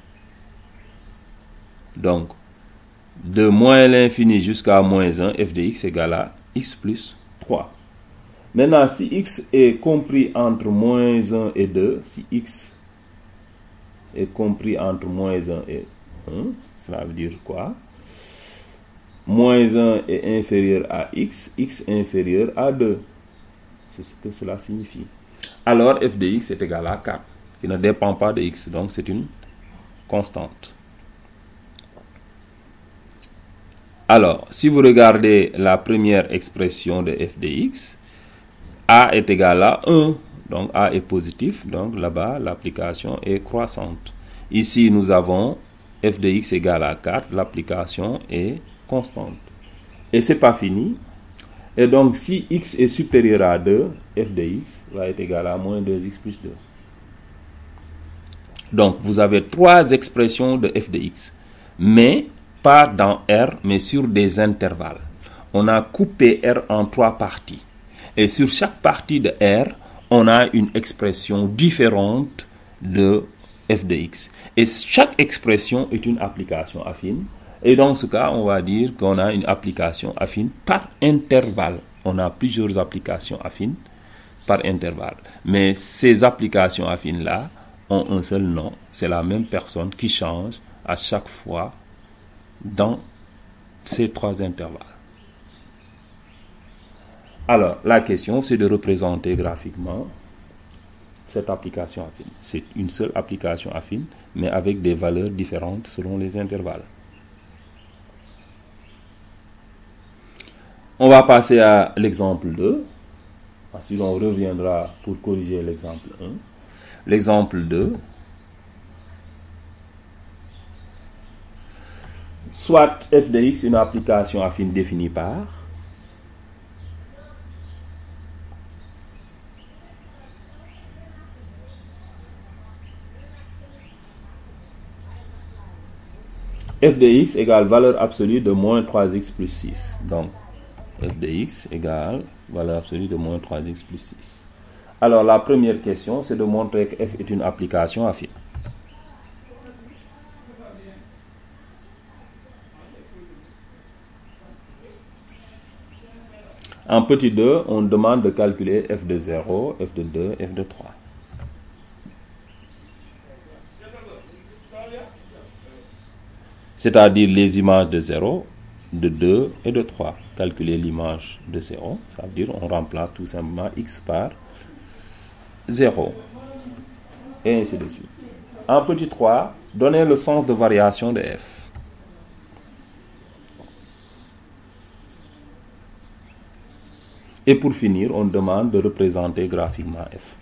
Donc de moins l'infini jusqu'à moins 1, f de x est égal à x plus 3. Maintenant, si x est compris entre moins 1 et 2, si x est compris entre moins 1 et 1, cela veut dire quoi? Moins 1 est inférieur à x est inférieur à 2. C'est ce que cela signifie. Alors, f de x est égal à 4, qui ne dépend pas de x, donc c'est une constante. Alors, si vous regardez la première expression de f de x, a est égal à 1, donc a est positif, donc là-bas l'application est croissante. Ici nous avons f de x égale à 4, l'application est constante. Et c'est pas fini. Et donc si x est supérieur à 2, f de x va être égal à moins 2x plus 2. Donc vous avez trois expressions de f de x, mais pas dans R, mais sur des intervalles. On a coupé R en trois parties. Et sur chaque partie de R, on a une expression différente de f de x. Et chaque expression est une application affine. Et dans ce cas, on va dire qu'on a une application affine par intervalle. On a plusieurs applications affines par intervalle. Mais ces applications affines-là ont un seul nom. C'est la même personne qui change à chaque fois dans ces trois intervalles. Alors, la question, c'est de représenter graphiquement cette application affine. C'est une seule application affine, mais avec des valeurs différentes selon les intervalles. On va passer à l'exemple 2. Ensuite, on reviendra pour corriger l'exemple 1. L'exemple 2. Soit f de x, une application affine définie par f de x égale valeur absolue de moins 3x plus 6. Donc, f de x égale valeur absolue de moins 3x plus 6. Alors, la première question, c'est de montrer que f est une application affine. En petit 2, on demande de calculer f de 0, f de 2, f de 3. c'est-à-dire les images de 0, de 2 et de 3. Calculer l'image de 0, ça veut dire on remplace tout simplement x par 0. Et ainsi de suite. En petit 3, donner le sens de variation de f. Et pour finir, on demande de représenter graphiquement f.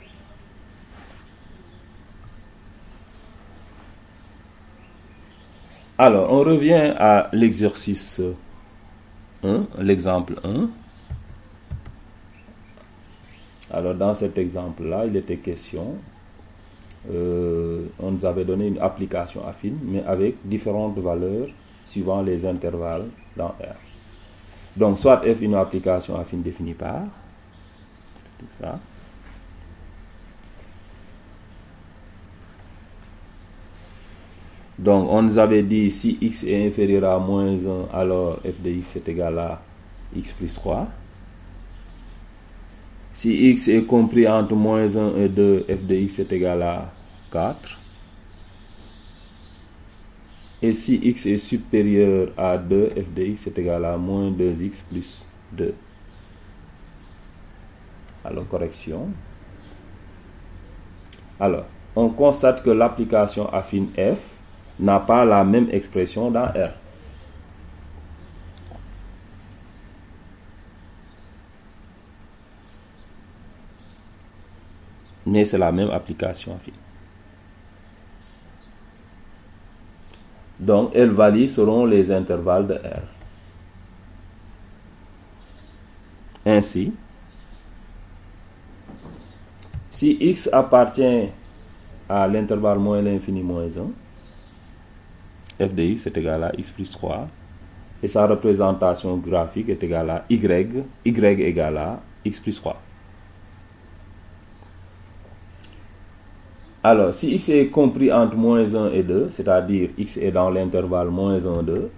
Alors, on revient à l'exercice 1, l'exemple 1. Alors, dans cet exemple-là, il était question, on nous avait donné une application affine, mais avec différentes valeurs suivant les intervalles dans R. Donc, soit f une application affine définie par, tout ça. Donc, on nous avait dit si x est inférieur à moins 1, alors f de x est égal à x plus 3. Si x est compris entre moins 1 et 2, f de x est égal à 4. Et si x est supérieur à 2, f de x est égal à moins 2x plus 2. Alors, correction. Alors, on constate que l'application affine f n'a pas la même expression dans R. Mais c'est la même application affine. Donc, elles valient selon les intervalles de R. Ainsi, si x appartient à l'intervalle moins l'infini moins 1, f de x est égal à x plus 3, et sa représentation graphique est égale à y égale à x plus 3. Alors, si x est compris entre moins 1 et 2, c'est-à-dire x est dans l'intervalle moins 1, 2,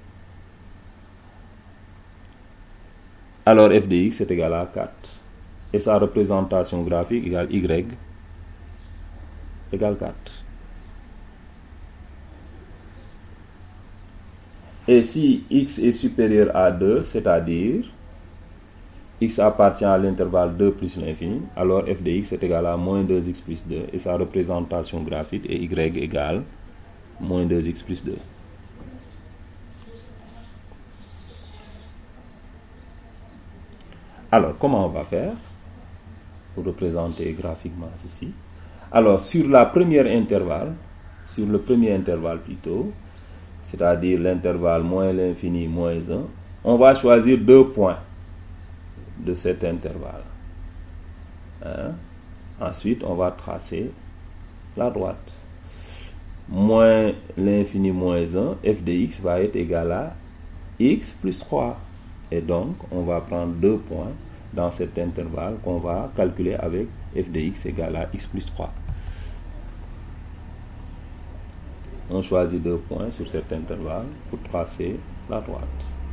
alors f de x est égal à 4. Et sa représentation graphique égale y égale 4. Et si x est supérieur à 2, c'est-à-dire x appartient à l'intervalle 2 plus l'infini, alors f de x est égal à moins 2x plus 2 et sa représentation graphique est y égale moins 2x plus 2. Alors, comment on va faire pour représenter graphiquement ceci? Alors, sur le premier intervalle plutôt, c'est-à-dire l'intervalle moins l'infini moins 1, on va choisir 2 points de cet intervalle. Ensuite, on va tracer la droite. Moins l'infini moins 1, f de x va être égal à x plus 3. Et donc, on va prendre 2 points dans cet intervalle qu'on va calculer avec f de x égale à x plus 3. On choisit 2 points sur cet intervalle pour tracer la droite.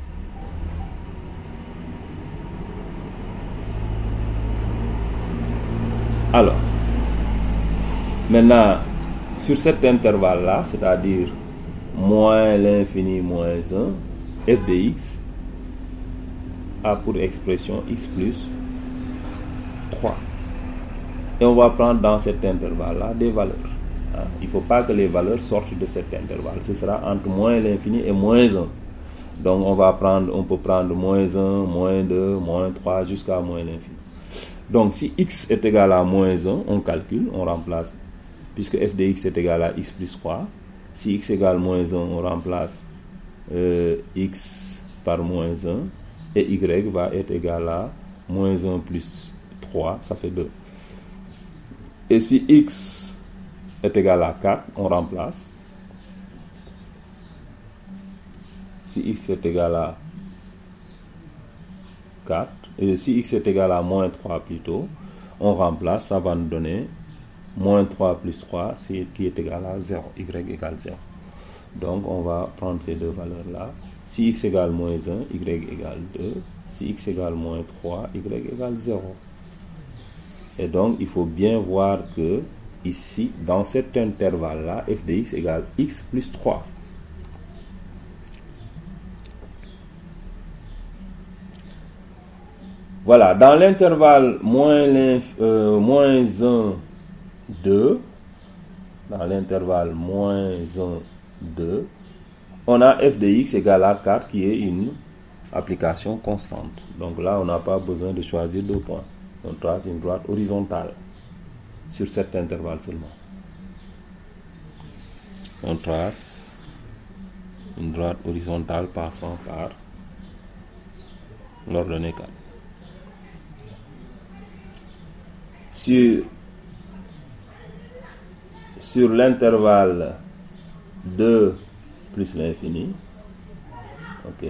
Alors, maintenant, sur cet intervalle-là, c'est-à-dire moins l'infini moins 1, f de x a pour expression x plus 3. Et on va prendre dans cet intervalle-là des valeurs. Il ne faut pas que les valeurs sortent de cet intervalle. Ce sera entre moins l'infini et moins 1. Donc on peut prendre moins 1, moins 2, moins 3 jusqu'à moins l'infini. Donc si x est égal à moins 1, on calcule, on remplace, puisque f de x est égal à x plus 3. Si x égale moins 1, on remplace x par moins 1. Et y va être égal à moins 1 plus 3, ça fait 2. Et si x est égal à 4, on remplace. Si x est égal à 4, et si x est égal à moins 3 plutôt, on remplace, ça va nous donner moins 3 plus 3, qui est égal à 0, y égale 0. Donc on va prendre ces deux valeurs-là. Si x égale moins 1, y égale 2. Si x égale moins 3, y égale 0. Et donc, il faut bien voir que ici, dans cet intervalle-là, f de x égale x plus 3. Voilà, dans l'intervalle moins 1, 2, dans l'intervalle moins 1, 2, on a f de x égale à 4 qui est une application constante. Donc là, on n'a pas besoin de choisir deux points. On trace une droite horizontale sur cet intervalle seulement. On trace une droite horizontale passant par l'ordonnée 4. Sur l'intervalle 2 plus l'infini, ok,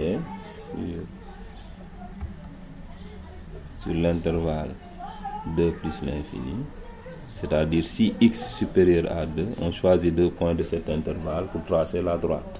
sur l'intervalle 2 plus l'infini, c'est-à-dire si x supérieur à 2, on choisit deux points de cet intervalle pour tracer la droite.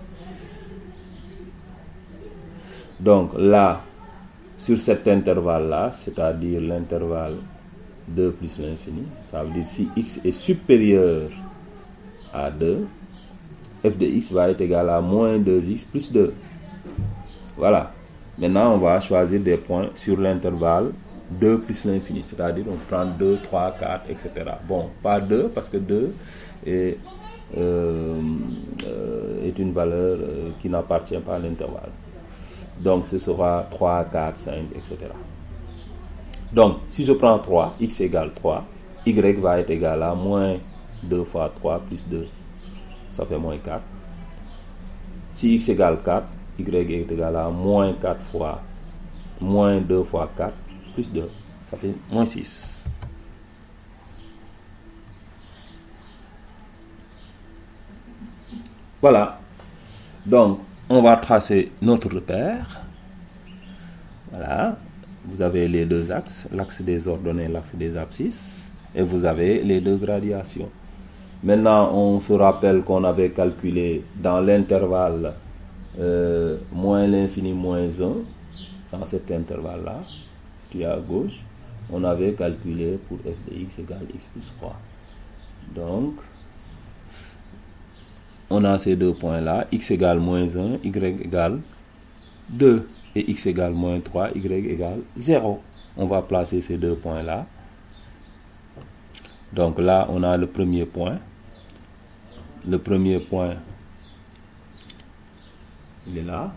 Donc là, sur cet intervalle-là, c'est-à-dire l'intervalle 2 plus l'infini, ça veut dire si x est supérieur à 2, f de x va être égal à moins 2x plus 2. Voilà. Maintenant, on va choisir des points sur l'intervalle 2 plus l'infini, c'est-à-dire on prend 2, 3, 4, etc. Bon, pas 2 parce que 2 est une valeur qui n'appartient pas à l'intervalle. Donc ce sera 3, 4, 5, etc. Donc si je prends 3, x égale 3, y va être égal à moins 2 fois 3 plus 2, ça fait moins 4. Si x égale 4, y est égal à moins 4 fois moins 2 fois 4 plus 2, ça fait moins 6. Voilà. Donc, on va tracer notre repère. Voilà. Vous avez les deux axes, l'axe des ordonnées, l'axe des abscisses, et vous avez les deux gradations. Maintenant, on se rappelle qu'on avait calculé dans l'intervalle moins l'infini moins 1, dans cet intervalle-là, qui est à gauche, on avait calculé pour f de x égale x plus 3. Donc, on a ces deux points-là, x égale moins 1, y égale 2, et x égale moins 3, y égale 0. On va placer ces deux points-là. Donc là, on a le premier point. Le premier point, il est là.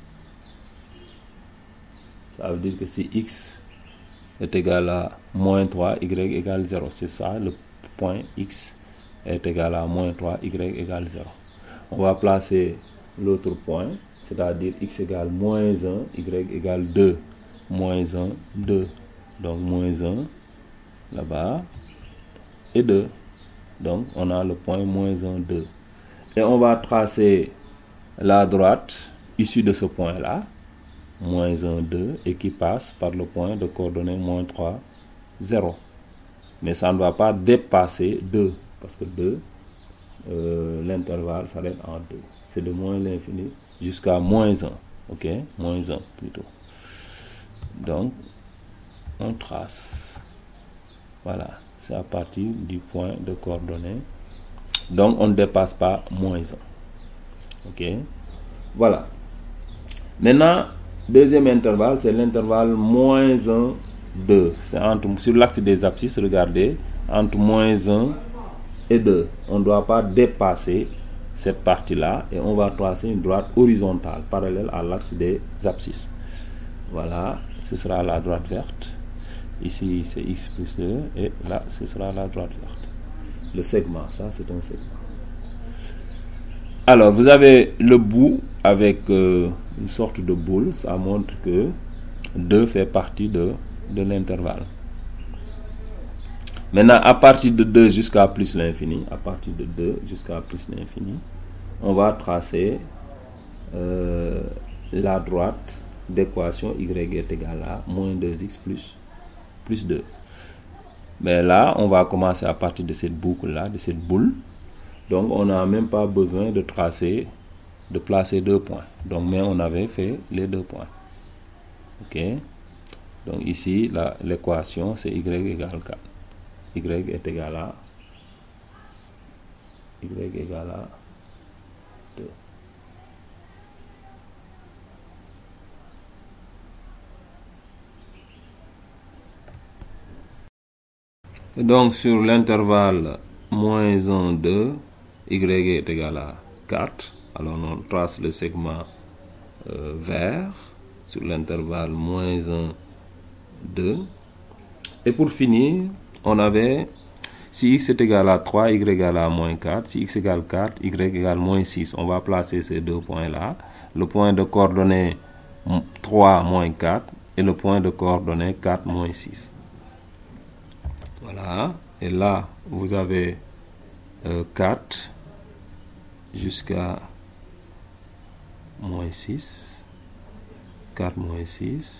Ça veut dire que si x est égal à moins 3, y égale 0. C'est ça, le point x est égal à moins 3, y égale 0. On va placer l'autre point, c'est-à-dire x égale moins 1, y égale 2. Moins 1, 2. Donc moins 1, là-bas, et 2. Donc on a le point moins 1, 2. Et on va tracer la droite issue de ce point-là, moins 1, 2, et qui passe par le point de coordonnées moins 3, 0. Mais ça ne va pas dépasser 2, parce que 2, l'intervalle s'arrête en 2. C'est de moins l'infini jusqu'à moins 1. Ok, moins 1 plutôt. Donc, on trace. Voilà, c'est à partir du point de coordonnées. Donc, on ne dépasse pas moins 1. Ok, voilà. Maintenant, deuxième intervalle, c'est l'intervalle moins 1, 2. C'est sur l'axe des abscisses, regardez, entre moins 1 et 2. On ne doit pas dépasser cette partie-là et on va tracer une droite horizontale, parallèle à l'axe des abscisses. Voilà, ce sera la droite verte. Ici, c'est x plus 2 et là, ce sera la droite verte. Le segment, ça, c'est un segment. Alors, vous avez le bout avec une sorte de boule. Ça montre que 2 fait partie de l'intervalle. Maintenant, à partir de 2 jusqu'à plus l'infini, à partir de 2 jusqu'à plus l'infini, on va tracer la droite d'équation y est égal à moins 2x plus 2. Mais là, on va commencer à partir de cette boucle-là, de cette boule. Donc, on n'a même pas besoin de tracer, de placer deux points. Donc, mais on avait fait les deux points. Ok. Donc, ici, l'équation, c'est y égale 4. Y est égal à 2. Donc sur l'intervalle moins 1, 2, y est égal à 4. Alors on trace le segment vert sur l'intervalle moins 1, 2. Et pour finir, on avait, si x est égal à 3, y égale à moins 4. Si x égale 4, y égale moins 6. On va placer ces deux points-là. Le point de coordonnées 3 moins 4 et le point de coordonnées 4 moins 6. Voilà. Et là, vous avez 4 jusqu'à moins 6. 4 moins 6.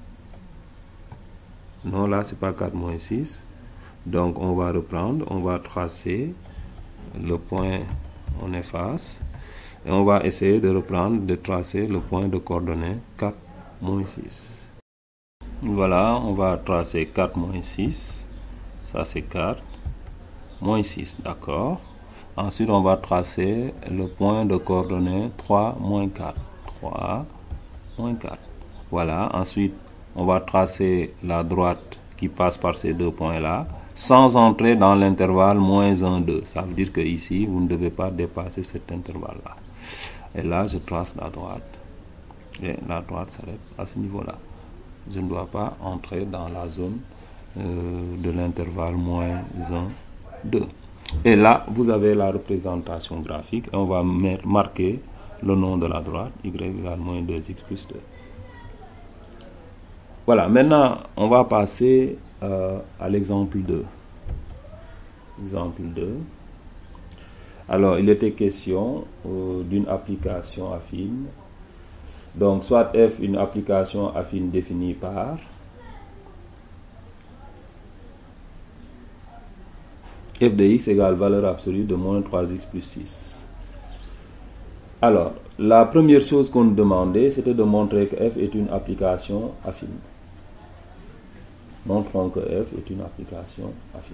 Non, là, c'est pas 4 moins 6. Donc, on va reprendre. On va tracer le point, on efface. Et on va essayer de reprendre, de tracer le point de coordonnées 4 moins 6. Voilà, on va tracer 4 moins 6. Ça, c'est 4. Moins 6, d'accord. Ensuite, on va tracer le point de coordonnées 3 moins 4. 3 moins 4. Voilà, ensuite, on va tracer la droite qui passe par ces deux points-là, sans entrer dans l'intervalle moins 1, 2. Ça veut dire que ici, vous ne devez pas dépasser cet intervalle-là. Et là, je trace la droite. Et la droite s'arrête à ce niveau-là. Je ne dois pas entrer dans la zone de l'intervalle moins 1, 2. Et là, vous avez la représentation graphique. Et on va marquer le nom de la droite, y égale moins 2x plus 2. Voilà, maintenant, on va passer à l'exemple 2. Exemple 2. Alors, il était question d'une application affine. Donc, soit f, une application affine définie par f de x égale valeur absolue de moins 3x plus 6. Alors, la première chose qu'on nous demandait, c'était de montrer que f est une application affine. Montrons que f est une application affine.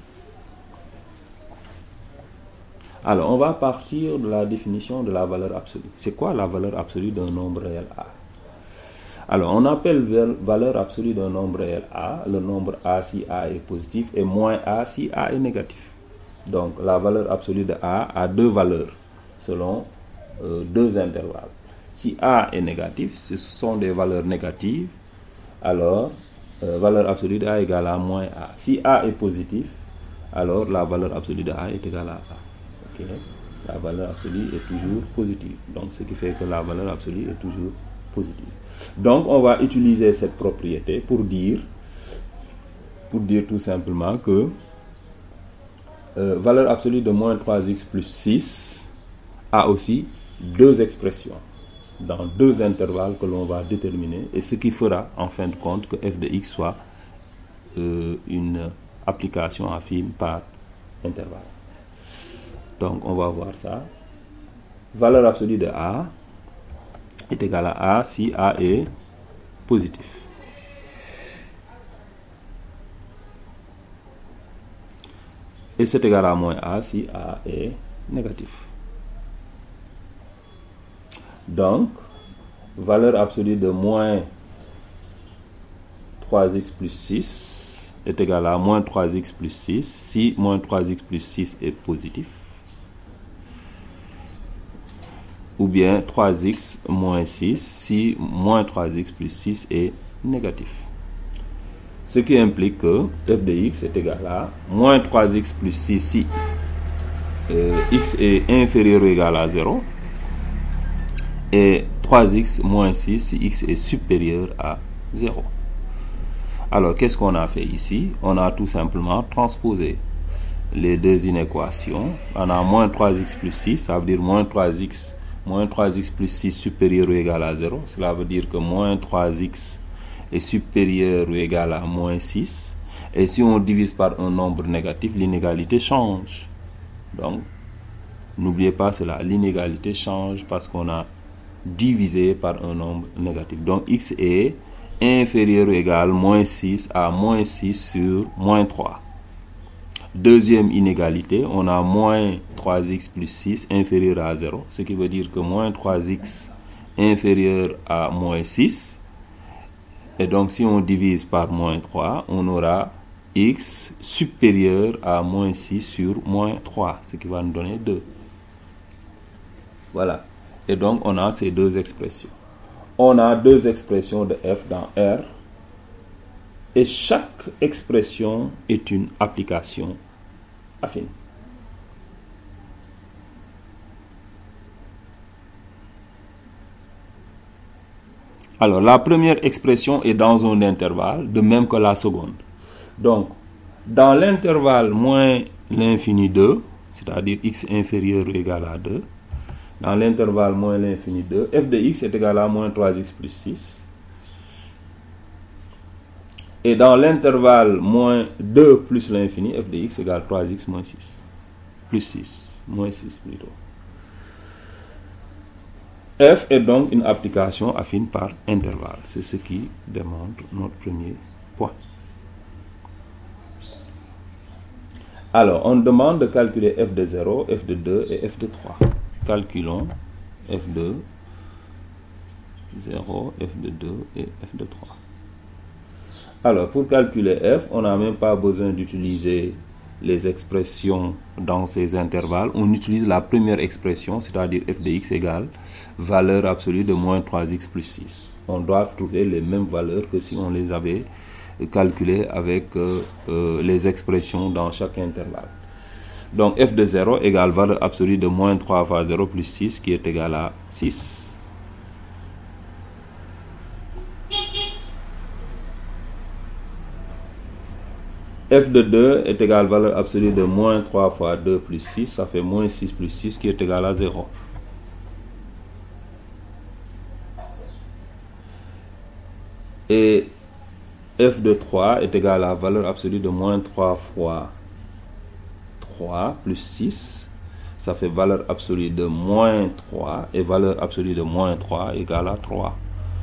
Alors, on va partir de la définition de la valeur absolue. C'est quoi la valeur absolue d'un nombre réel A? Alors, on appelle valeur absolue d'un nombre réel A le nombre A si A est positif et moins A si A est négatif. Donc, la valeur absolue de A a deux valeurs selon deux intervalles. Si A est négatif, ce sont des valeurs négatives, alors valeur absolue de A égale à moins A. Si A est positif, alors la valeur absolue de A est égale à A. Okay. La valeur absolue est toujours positive. Donc, ce qui fait que la valeur absolue est toujours positive. Donc, on va utiliser cette propriété pour dire tout simplement que valeur absolue de moins 3x plus 6 a aussi deux expressions dans deux intervalles que l'on va déterminer, et ce qui fera en fin de compte que f de x soit une application affine par intervalle. Donc, on va voir ça. Valeur absolue de A est égale à A si A est positif. Et c'est égal à moins A si A est négatif. Donc, valeur absolue de moins 3x plus 6 est égal à moins 3x plus 6 si moins 3x plus 6 est positif. Ou bien 3x moins 6 si moins 3x plus 6 est négatif. Ce qui implique que f de x est égal à moins 3x plus 6 si x est inférieur ou égal à 0 et 3x moins 6 si x est supérieur à 0. Alors, qu'est-ce qu'on a fait ici? On a tout simplement transposé les deux inéquations. On a moins 3x plus 6, ça veut dire moins 3x plus 6 supérieur ou égal à 0. Cela veut dire que moins 3x est supérieur ou égal à moins 6. Et si on divise par un nombre négatif, l'inégalité change. Donc, n'oubliez pas cela, l'inégalité change parce qu'on a divisé par un nombre négatif. Donc, x est inférieur ou égal à moins 6 à moins 6 sur moins 3. Deuxième inégalité, on a moins 3x plus 6 inférieur à 0, ce qui veut dire que moins 3x inférieur à moins 6. Et donc, si on divise par moins 3, on aura x supérieur à moins 6 sur moins 3, ce qui va nous donner 2. Voilà. Et donc, on a ces deux expressions. On a deux expressions de f dans R. Et chaque expression est une application affine. Alors, la première expression est dans un intervalle, de même que la seconde. Donc, dans l'intervalle moins l'infini 2, c'est-à-dire x inférieur ou égal à 2, dans l'intervalle moins l'infini 2, f de x est égal à moins 3x plus 6. Et dans l'intervalle moins 2 plus l'infini, f de x égale 3x moins 6. Plus 6, moins 6 plutôt. F est donc une application affine par intervalle. C'est ce qui démontre notre premier point. Alors, on demande de calculer f de 0, f de 2 et f de 3. Calculons f de 0, f de 2 et f de 3. Alors, pour calculer f, on n'a même pas besoin d'utiliser les expressions dans ces intervalles. On utilise la première expression, c'est-à-dire f de x égale valeur absolue de moins 3x plus 6. On doit trouver les mêmes valeurs que si on les avait calculées avec les expressions dans chaque intervalle. Donc f de 0 égale valeur absolue de moins 3 fois 0 plus 6 qui est égal à 6. F de 2 est égal à valeur absolue de moins 3 fois 2 plus 6, ça fait moins 6 plus 6 qui est égal à 0. Et f de 3 est égal à valeur absolue de moins 3 fois 3 plus 6, ça fait valeur absolue de moins 3, et valeur absolue de moins 3 égale à 3.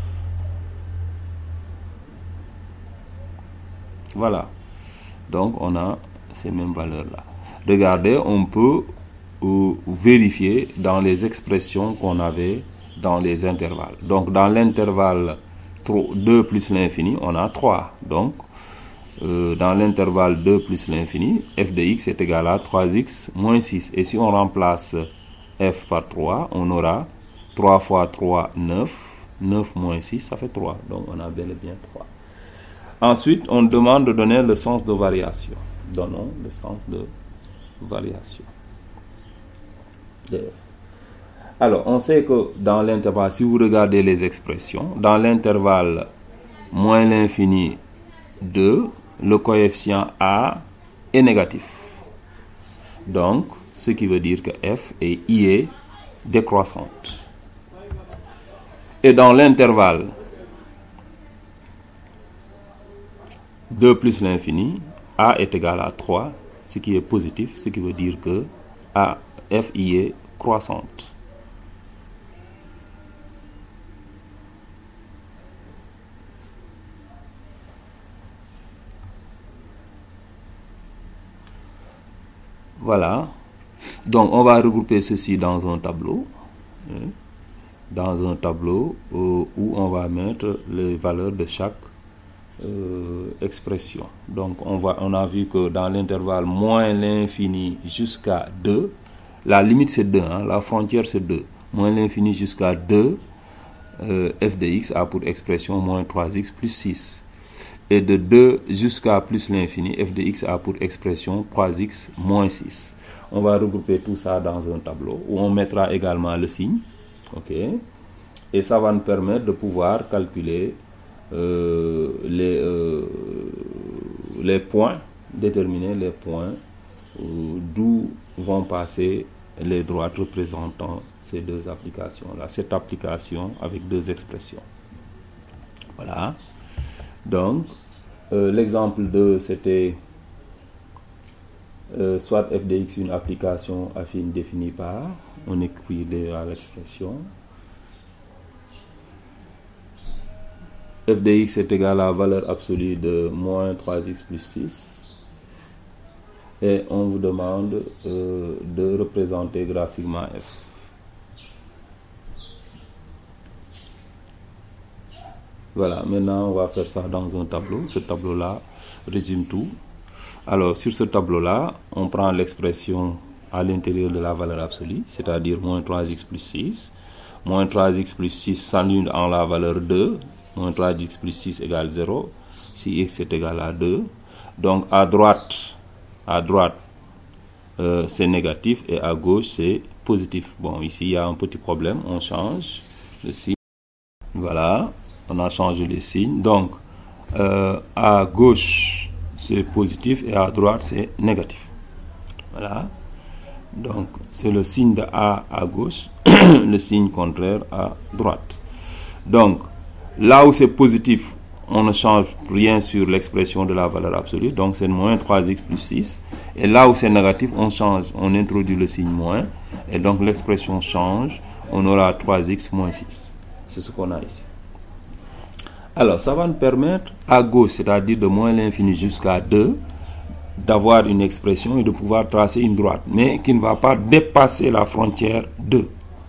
Voilà. Donc, on a ces mêmes valeurs-là. Regardez, on peut vérifier dans les expressions qu'on avait dans les intervalles. Donc, dans l'intervalle 2 plus l'infini, on a 3. Donc, dans l'intervalle 2 plus l'infini, f de x est égal à 3x moins 6. Et si on remplace f par 3, on aura 3 fois 3, 9. 9 moins 6, ça fait 3. Donc, on a bel et bien 3. Ensuite, on demande de donner le sens de variation. Donnons le sens de variation de f. Alors, on sait que dans l'intervalle, si vous regardez les expressions, dans l'intervalle moins l'infini 2, le coefficient a est négatif. Donc, ce qui veut dire que f et i est décroissante. Et dans l'intervalle 2 plus l'infini, a est égal à 3, ce qui est positif, ce qui veut dire que a, f, i est croissante. Voilà. Donc, on va regrouper ceci dans un tableau. Dans un tableau où on va mettre les valeurs de chaque expression. Donc on a vu que dans l'intervalle moins l'infini jusqu'à 2, la limite c'est 2, hein, la frontière c'est 2, moins l'infini jusqu'à 2, f de x a pour expression moins 3x plus 6, et de 2 jusqu'à plus l'infini, f de x a pour expression 3x moins 6. On va regrouper tout ça dans un tableau où on mettra également le signe, ok, et ça va nous permettre de pouvoir calculer les points, déterminer les points d'où vont passer les droites représentant ces deux applications-là, cette application avec deux expressions. Voilà. Donc, l'exemple 2, c'était soit f de x une application affine définie par, on écrit déjà l'expression. F de x est égal à la valeur absolue de moins 3x plus 6. Et on vous demande de représenter graphiquement f. Voilà, maintenant on va faire ça dans un tableau. Ce tableau-là résume tout. Alors, sur ce tableau-là, on prend l'expression à l'intérieur de la valeur absolue, c'est-à-dire moins 3x plus 6. Moins 3x plus 6 s'annule en la valeur 2. Moins 3x plus 6 égale 0. Si x est égal à 2. Donc, à droite, c'est négatif et à gauche, c'est positif. Bon, ici, il y a un petit problème. On change le signe. Voilà, on a changé les signes. Donc, à gauche, c'est positif et à droite, c'est négatif. Voilà. Donc, c'est le signe de A à gauche, le signe contraire à droite. Donc, là où c'est positif, on ne change rien sur l'expression de la valeur absolue. Donc, c'est moins 3x plus 6. Et là où c'est négatif, on change, on introduit le signe moins. Et donc, l'expression change. On aura 3x moins 6. C'est ce qu'on a ici. Alors, ça va nous permettre, à gauche, c'est-à-dire de moins l'infini jusqu'à 2, d'avoir une expression et de pouvoir tracer une droite, mais qui ne va pas dépasser la frontière 2.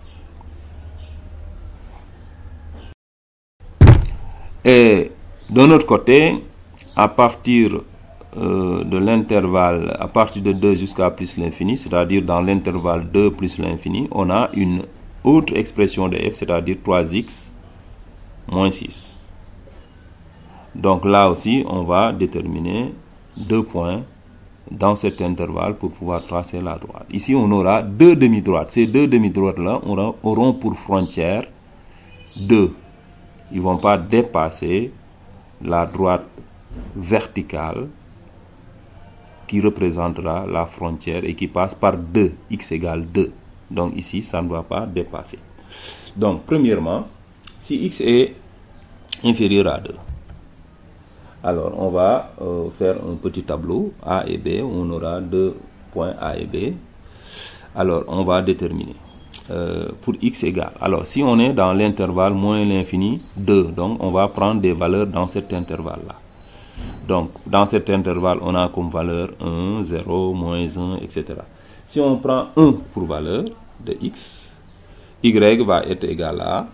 Et de notre côté, à partir de l'intervalle, à partir de 2 jusqu'à plus l'infini, c'est-à-dire dans l'intervalle 2 plus l'infini, on a une autre expression de f, c'est-à-dire 3x moins 6. Donc là aussi, on va déterminer 2 points dans cet intervalle pour pouvoir tracer la droite. Ici, on aura deux demi-droites. Ces deux demi-droites-là auront pour frontière 2. Ils ne vont pas dépasser la droite verticale qui représentera la frontière et qui passe par 2, x égale 2. Donc ici, ça ne doit pas dépasser. Donc, premièrement, si x est inférieur à 2, alors on va faire un petit tableau A et B, où on aura deux points A et B. Alors, on va déterminer pour x égale. Alors, si on est dans l'intervalle moins l'infini, 2, donc on va prendre des valeurs dans cet intervalle-là. Donc, dans cet intervalle, on a comme valeur 1, 0, moins 1, etc. Si on prend 1 pour valeur de x, y va être égal à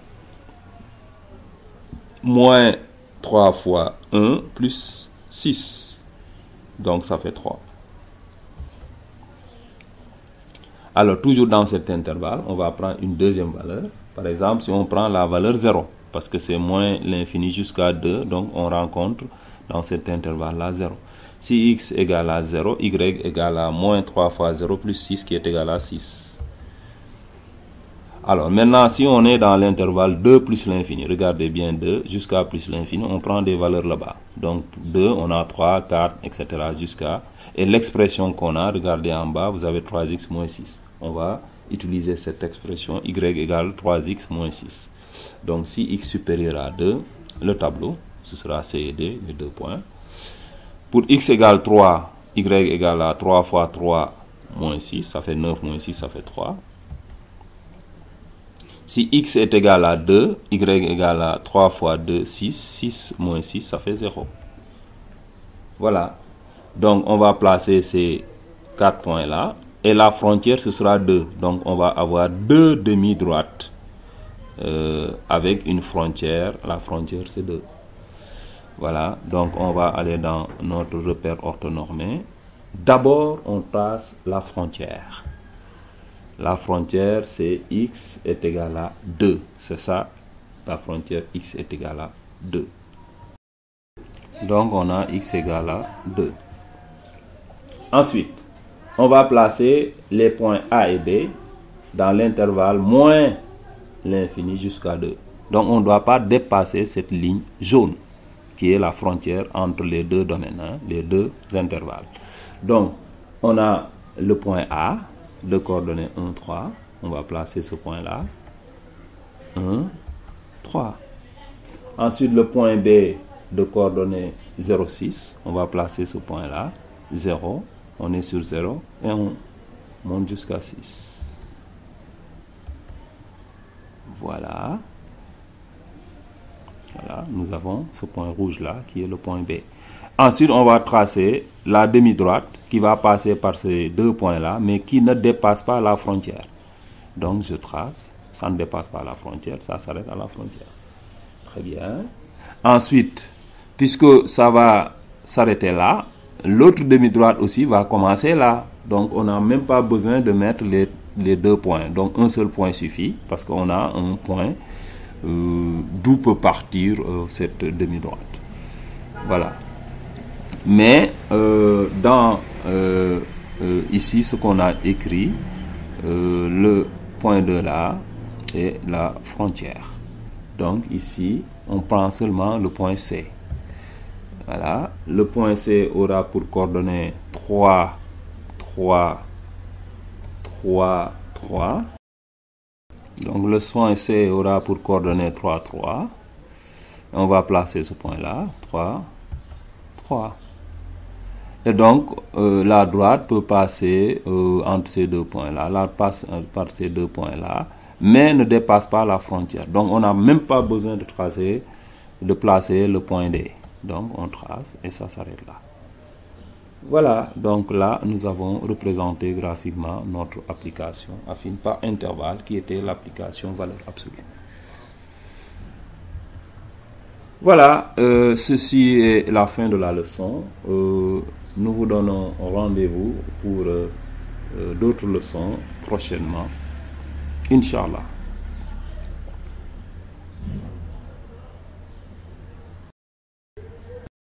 moins 3 fois 1 plus 6. Donc, ça fait 3. Alors, toujours dans cet intervalle, on va prendre une deuxième valeur. Par exemple, si on prend la valeur 0, parce que c'est moins l'infini jusqu'à 2, donc on rencontre dans cet intervalle-là 0. Si x égale à 0, y égale à moins 3 fois 0 plus 6 qui est égal à 6. Alors maintenant, si on est dans l'intervalle 2 plus l'infini, regardez bien 2 jusqu'à plus l'infini, on prend des valeurs là-bas. Donc 2, on a 3, 4, etc. jusqu'à... Et l'expression qu'on a, regardez en bas, vous avez 3x moins 6. On va utiliser cette expression y égale 3x moins 6. Donc si x supérieur à 2, le tableau, ce sera C et D, les 2 points. Pour x égale 3, y égale à 3 fois 3 moins 6, ça fait 9 moins 6, ça fait 3. Si x est égal à 2, y égale à 3 fois 2, 6, 6 moins 6, ça fait 0. Voilà. Donc, on va placer ces 4 points-là. Et la frontière, ce sera 2. Donc, on va avoir deux demi-droites avec une frontière. La frontière, c'est 2. Voilà. Donc, on va aller dans notre repère orthonormé. D'abord, on trace la frontière. La frontière, c'est x est égal à 2. C'est ça, la frontière x est égal à 2. Donc, on a x égale à 2. Ensuite, on va placer les points A et B dans l'intervalle moins l'infini jusqu'à 2. Donc, on ne doit pas dépasser cette ligne jaune qui est la frontière entre les deux domaines, hein, les deux intervalles. Donc, on a le point A de coordonnées 1, 3. On va placer ce point-là. 1, 3. Ensuite, le point B de coordonnées 0, 6. On va placer ce point-là. 0. On est sur 0. Et on monte jusqu'à 6. Voilà. Voilà. Nous avons ce point rouge-là qui est le point B. Ensuite, on va tracer la demi-droite qui va passer par ces deux points-là, mais qui ne dépasse pas la frontière. Donc, je trace, ça ne dépasse pas la frontière, ça s'arrête à la frontière. Très bien. Ensuite, puisque ça va s'arrêter là, l'autre demi-droite aussi va commencer là. Donc on n'a même pas besoin de mettre les deux points. Donc un seul point suffit parce qu'on a un point d'où peut partir cette demi-droite. Voilà. Mais ici, ce qu'on a écrit, le point de là est la frontière. Donc ici, on prend seulement le point C. Voilà. Le point C aura pour coordonnées 3, 3, 3, 3. Donc le point C aura pour coordonnées 3, 3. On va placer ce point-là, 3, 3. Et donc, la droite peut passer entre ces deux points-là. La passe par ces deux points-là, mais ne dépasse pas la frontière. Donc, on n'a même pas besoin de placer le point D. Donc, on trace et ça s'arrête là. Voilà, donc là, nous avons représenté graphiquement notre application affine par intervalle qui était l'application valeur absolue. Voilà, ceci est la fin de la leçon. Nous vous donnons rendez-vous pour d'autres leçons prochainement. Inch'Allah.